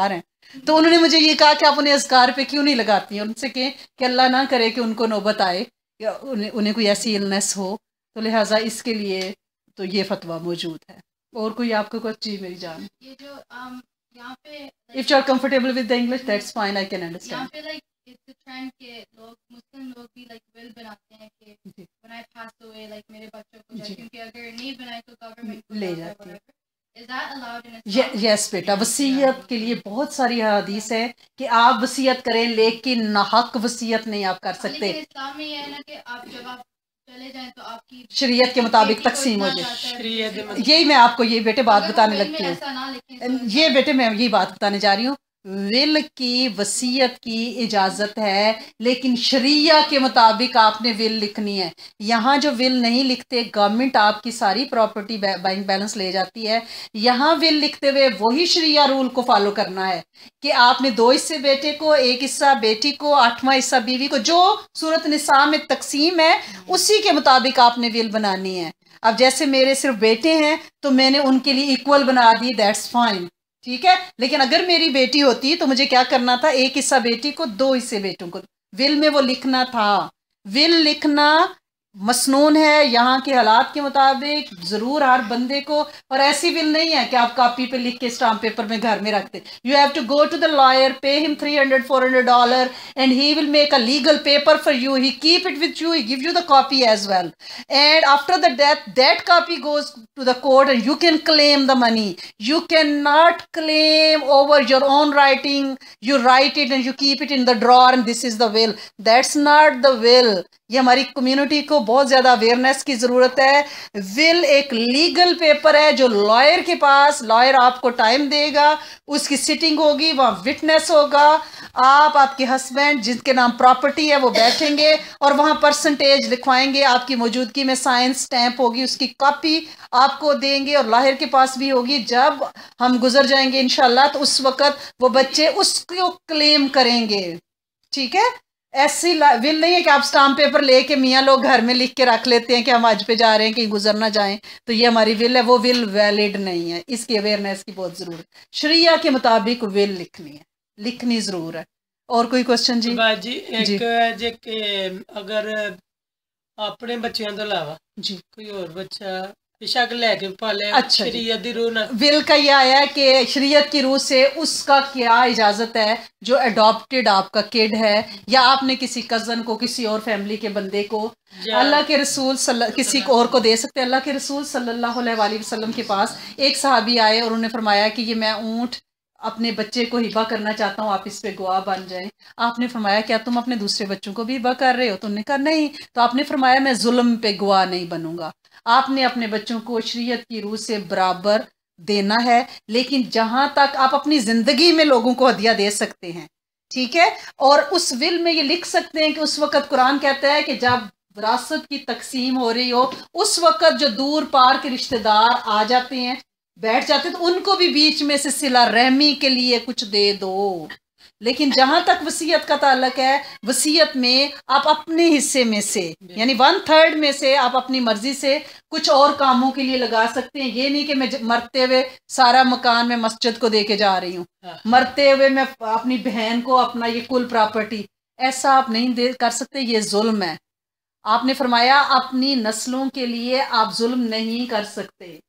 तो उन्होंने मुझे ये कहा कि आप उन्हें अज़कार पे क्यों नहीं लगाती हैं, उनसे कहें कि अल्लाह ना करे कि उनको नौबत आए या उन्हें उन्हें कोई ऐसी इलनेस हो, तो लिहाजा इसके लिए तो ये फतवा मौजूद है। और कोई आपको कुछ जी मेरी जान? ये जो um, यहाँ पे if you are comfortable with the English that's fine, I can यहाँ अंडरस्टैंड। पे लाइक इट्स अ ट्रेंड के लोग मुस्लिम लोग भी लाइक विल बनाते हैं कि when I pass away like मेरे बच्चों को जाए, क्योंकि अगर नहीं बनाए तो गवर्नमेंट को ले जाता है, जाती है। whatever. Is that allowed in Islam? Yes बेटा, वसीयत के लिए बहुत सारी हदीस है कि आप वसीयत करें, लेकिन नाहक वसीयत नहीं आप कर सकते। लेकिन इस्लाम में ये है ना कि आप जब आप चले जाएं तो आपकी शरीयत के मुताबिक तकसीम हो जाए। यही मैं आपको ये बेटे बात बताने लगती हूँ, ये बेटे मैं यही बात बताने जा रही हूँ। विल की वसीयत की इजाज़त है, लेकिन शरिया के मुताबिक आपने विल लिखनी है। यहाँ जो विल नहीं लिखते, गवर्नमेंट आपकी सारी प्रॉपर्टी बैंक बैलेंस ले जाती है। यहाँ विल लिखते हुए वही शरिया रूल को फॉलो करना है कि आपने दो हिस्से बेटे को, एक हिस्सा बेटी को, आठवां हिस्सा बीवी को, जो सूरत निसा में तकसीम है उसी के मुताबिक आपने विल बनानी है। अब जैसे मेरे सिर्फ बेटे हैं तो मैंने उनके लिए इक्वल बना दी, दैट्स फाइन, ठीक है। लेकिन अगर मेरी बेटी होती तो मुझे क्या करना था, एक हिस्सा बेटी को, दो हिस्से बेटों को, विल में वो लिखना था। विल लिखना मसनून है यहाँ के हालात के मुताबिक ज़रूर हर बंदे को, और ऐसी विल नहीं है कि आप कॉपी पे लिख के स्टाम्प पेपर में घर में रखते। You have to go to the lawyer, pay him three hundred four hundred dollar and he will make a legal paper for you, he keep it with you, he give you the copy as well, and after the death that copy goes to the court and you can claim the money. You can not claim over your own writing, you write it and you keep it in the drawer and this is the will, that's not the will. ये हमारी community को बहुत ज़्यादा awareness की ज़रूरत है। Will एक legal paper है जो लॉयर के पास, लॉयर आपको टाइम देगा, उसकी सिटिंग होगी, वहाँ विटनेस होगा, आप, आपके हस्बैंड जिनके नाम प्रॉपर्टी है वो बैठेंगे और वहाँ परसेंटेज लिखवाएंगे, आपकी मौजूदगी में साइन स्टैंप होगी, उसकी कॉपी आपको देंगे और लॉयर के पास भी होगी। जब हम गुजर जाएंगे इंशाल्लाह तो उस वक़्त वो बच्चे उसको क्लेम करेंगे, ठीक है। ऐसी विल नहीं है कि आप स्टाम्प पेपर लेके मियाँ लोग घर में लिख के रख लेते हैं कि हम आज पे जा रहे हैं कहीं गुजर ना जाएं, तो ये हमारी विल है, वो विल वैलिड नहीं है। इसकी अवेयरनेस की बहुत ज़रूरत है। शरिया के मुताबिक विल लिखनी है, लिखनी ज़रूर है। और कोई क्वेश्चन जी? जी एक जे के अगर अपने बच्चों के अलावा जी कोई और बच्चा शक लेके पाले, अच्छा, शरीयत दी रूह ना, विल का यह आया है कि शरीयत की रूह से उसका क्या इजाज़त है जो अडॉप्टेड आपका किड है, या आपने किसी कज़न को, किसी और फैमिली के बंदे को, अल्लाह के रसूल किसी को और को दे सकते हैं। अल्लाह के रसूल सल्लल्लाहु अलैहि वसल्लम के पास एक सहाबी आए और उन्होंने फरमाया कि ये मैं ऊँट अपने बच्चे को हिबा करना चाहता हूँ, आप इस पे गवाह बन जाएं। आपने फरमाया क्या तुम अपने दूसरे बच्चों को भी हिबा कर रहे हो? तो उन्होंने कहा नहीं। तो आपने फरमाया मैं जुल्म पे गवाह नहीं बनूंगा। आपने अपने बच्चों को शरीयत की रूह से बराबर देना है, लेकिन जहां तक आप अपनी जिंदगी में लोगों को हदिया दे सकते हैं, ठीक है। और उस विल में ये लिख सकते हैं कि उस वक़्त कुरान कहता है कि जब विरासत की तकसीम हो रही हो उस वक़्त जो दूर पार के रिश्तेदार आ जाते हैं, बैठ जाते, तो उनको भी बीच में से सिला रहमी के लिए कुछ दे दो। लेकिन जहां तक वसीयत का ताल्लुक है, वसीयत में आप अपने हिस्से में से यानी वन थर्ड में से आप अपनी मर्जी से कुछ और कामों के लिए लगा सकते हैं। ये नहीं कि मैं मरते हुए सारा मकान में मस्जिद को दे के जा रही हूँ, मरते हुए मैं अपनी बहन को अपना ये कुल प्रॉपर्टी, ऐसा आप नहीं दे कर सकते, ये जुल्म है। आपने फरमाया अपनी नस्लों के लिए आप जुल्म नहीं कर सकते।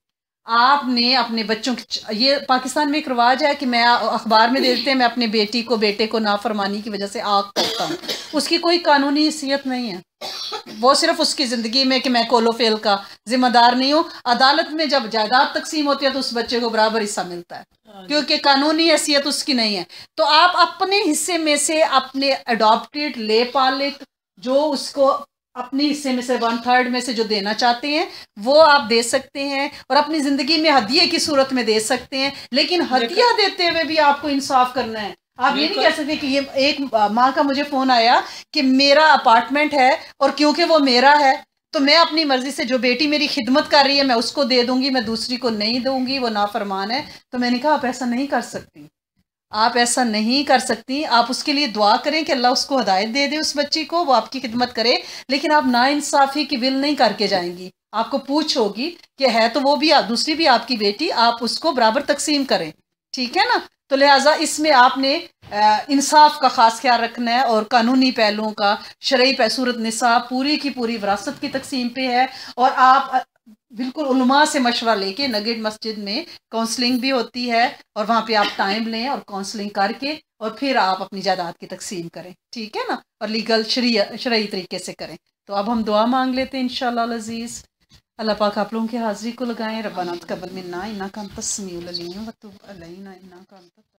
आपने अपने बच्चों की, ये पाकिस्तान में एक रिवाज है कि मैं अखबार में देते हैं मैं अपने बेटी को बेटे को नाफरमानी की वजह से आग करता हूँ, उसकी कोई कानूनी हैसियत नहीं है, वो सिर्फ उसकी ज़िंदगी में कि मैं कोलो फेल का जिम्मेदार नहीं हूँ। अदालत में जब जायदाद तकसीम होती है तो उस बच्चे को बराबर हिस्सा मिलता है, क्योंकि कानूनी हैसियत उसकी नहीं है। तो आप अपने हिस्से में से अपने अडॉप्टेड ले पालिक जो उसको अपने हिस्से में से वन थर्ड में से जो देना चाहते हैं वो आप दे सकते हैं, और अपनी ज़िंदगी में हदिये की सूरत में दे सकते हैं। लेकिन हदिया देते हुए भी आपको इंसाफ करना है। आप ये नहीं कह सकते कि ये एक माँ का मुझे फ़ोन आया कि मेरा अपार्टमेंट है और क्योंकि वो मेरा है तो मैं अपनी मर्जी से, जो बेटी मेरी खिदमत कर रही है मैं उसको दे दूंगी, मैं दूसरी को नहीं दूंगी, वो नाफरमान है। तो मैंने कहा आप ऐसा नहीं कर सकती, आप ऐसा नहीं कर सकती। आप उसके लिए दुआ करें कि अल्लाह उसको हिदायत दे दे, उस बच्ची को, वो आपकी खिदमत करे, लेकिन आप नाइंसाफ़ी की विल नहीं करके जाएंगी। आपको पूछ होगी कि है तो वो भी दूसरी भी आपकी बेटी, आप उसको बराबर तकसीम करें, ठीक है ना। तो लिहाजा इसमें आपने इंसाफ का ख़ास ख्याल रखना है और कानूनी पहलुओं का। शरई पे सूरत निसाब पूरी की पूरी विरासत की तकसीम पे है और आप बिल्कुल उलमा से मशवरा लेके नगेट मस्जिद में काउंसलिंग भी होती है और वहाँ पे आप टाइम लें और काउंसलिंग करके और फिर आप अपनी जायदाद की तकसीम करें, ठीक है ना, और लीगल शरई तरीके से करें। तो अब हम दुआ मांग लेते हैं इंशाअल्लाह अज़ीज़। अल्लाह पाक आप लोगों की हाज़िरी को लगाएं। रब्बना तक़ब्बल मिन्ना इन्नका अंतस समीउल अलीम व तुब अलैना इन्नका अंत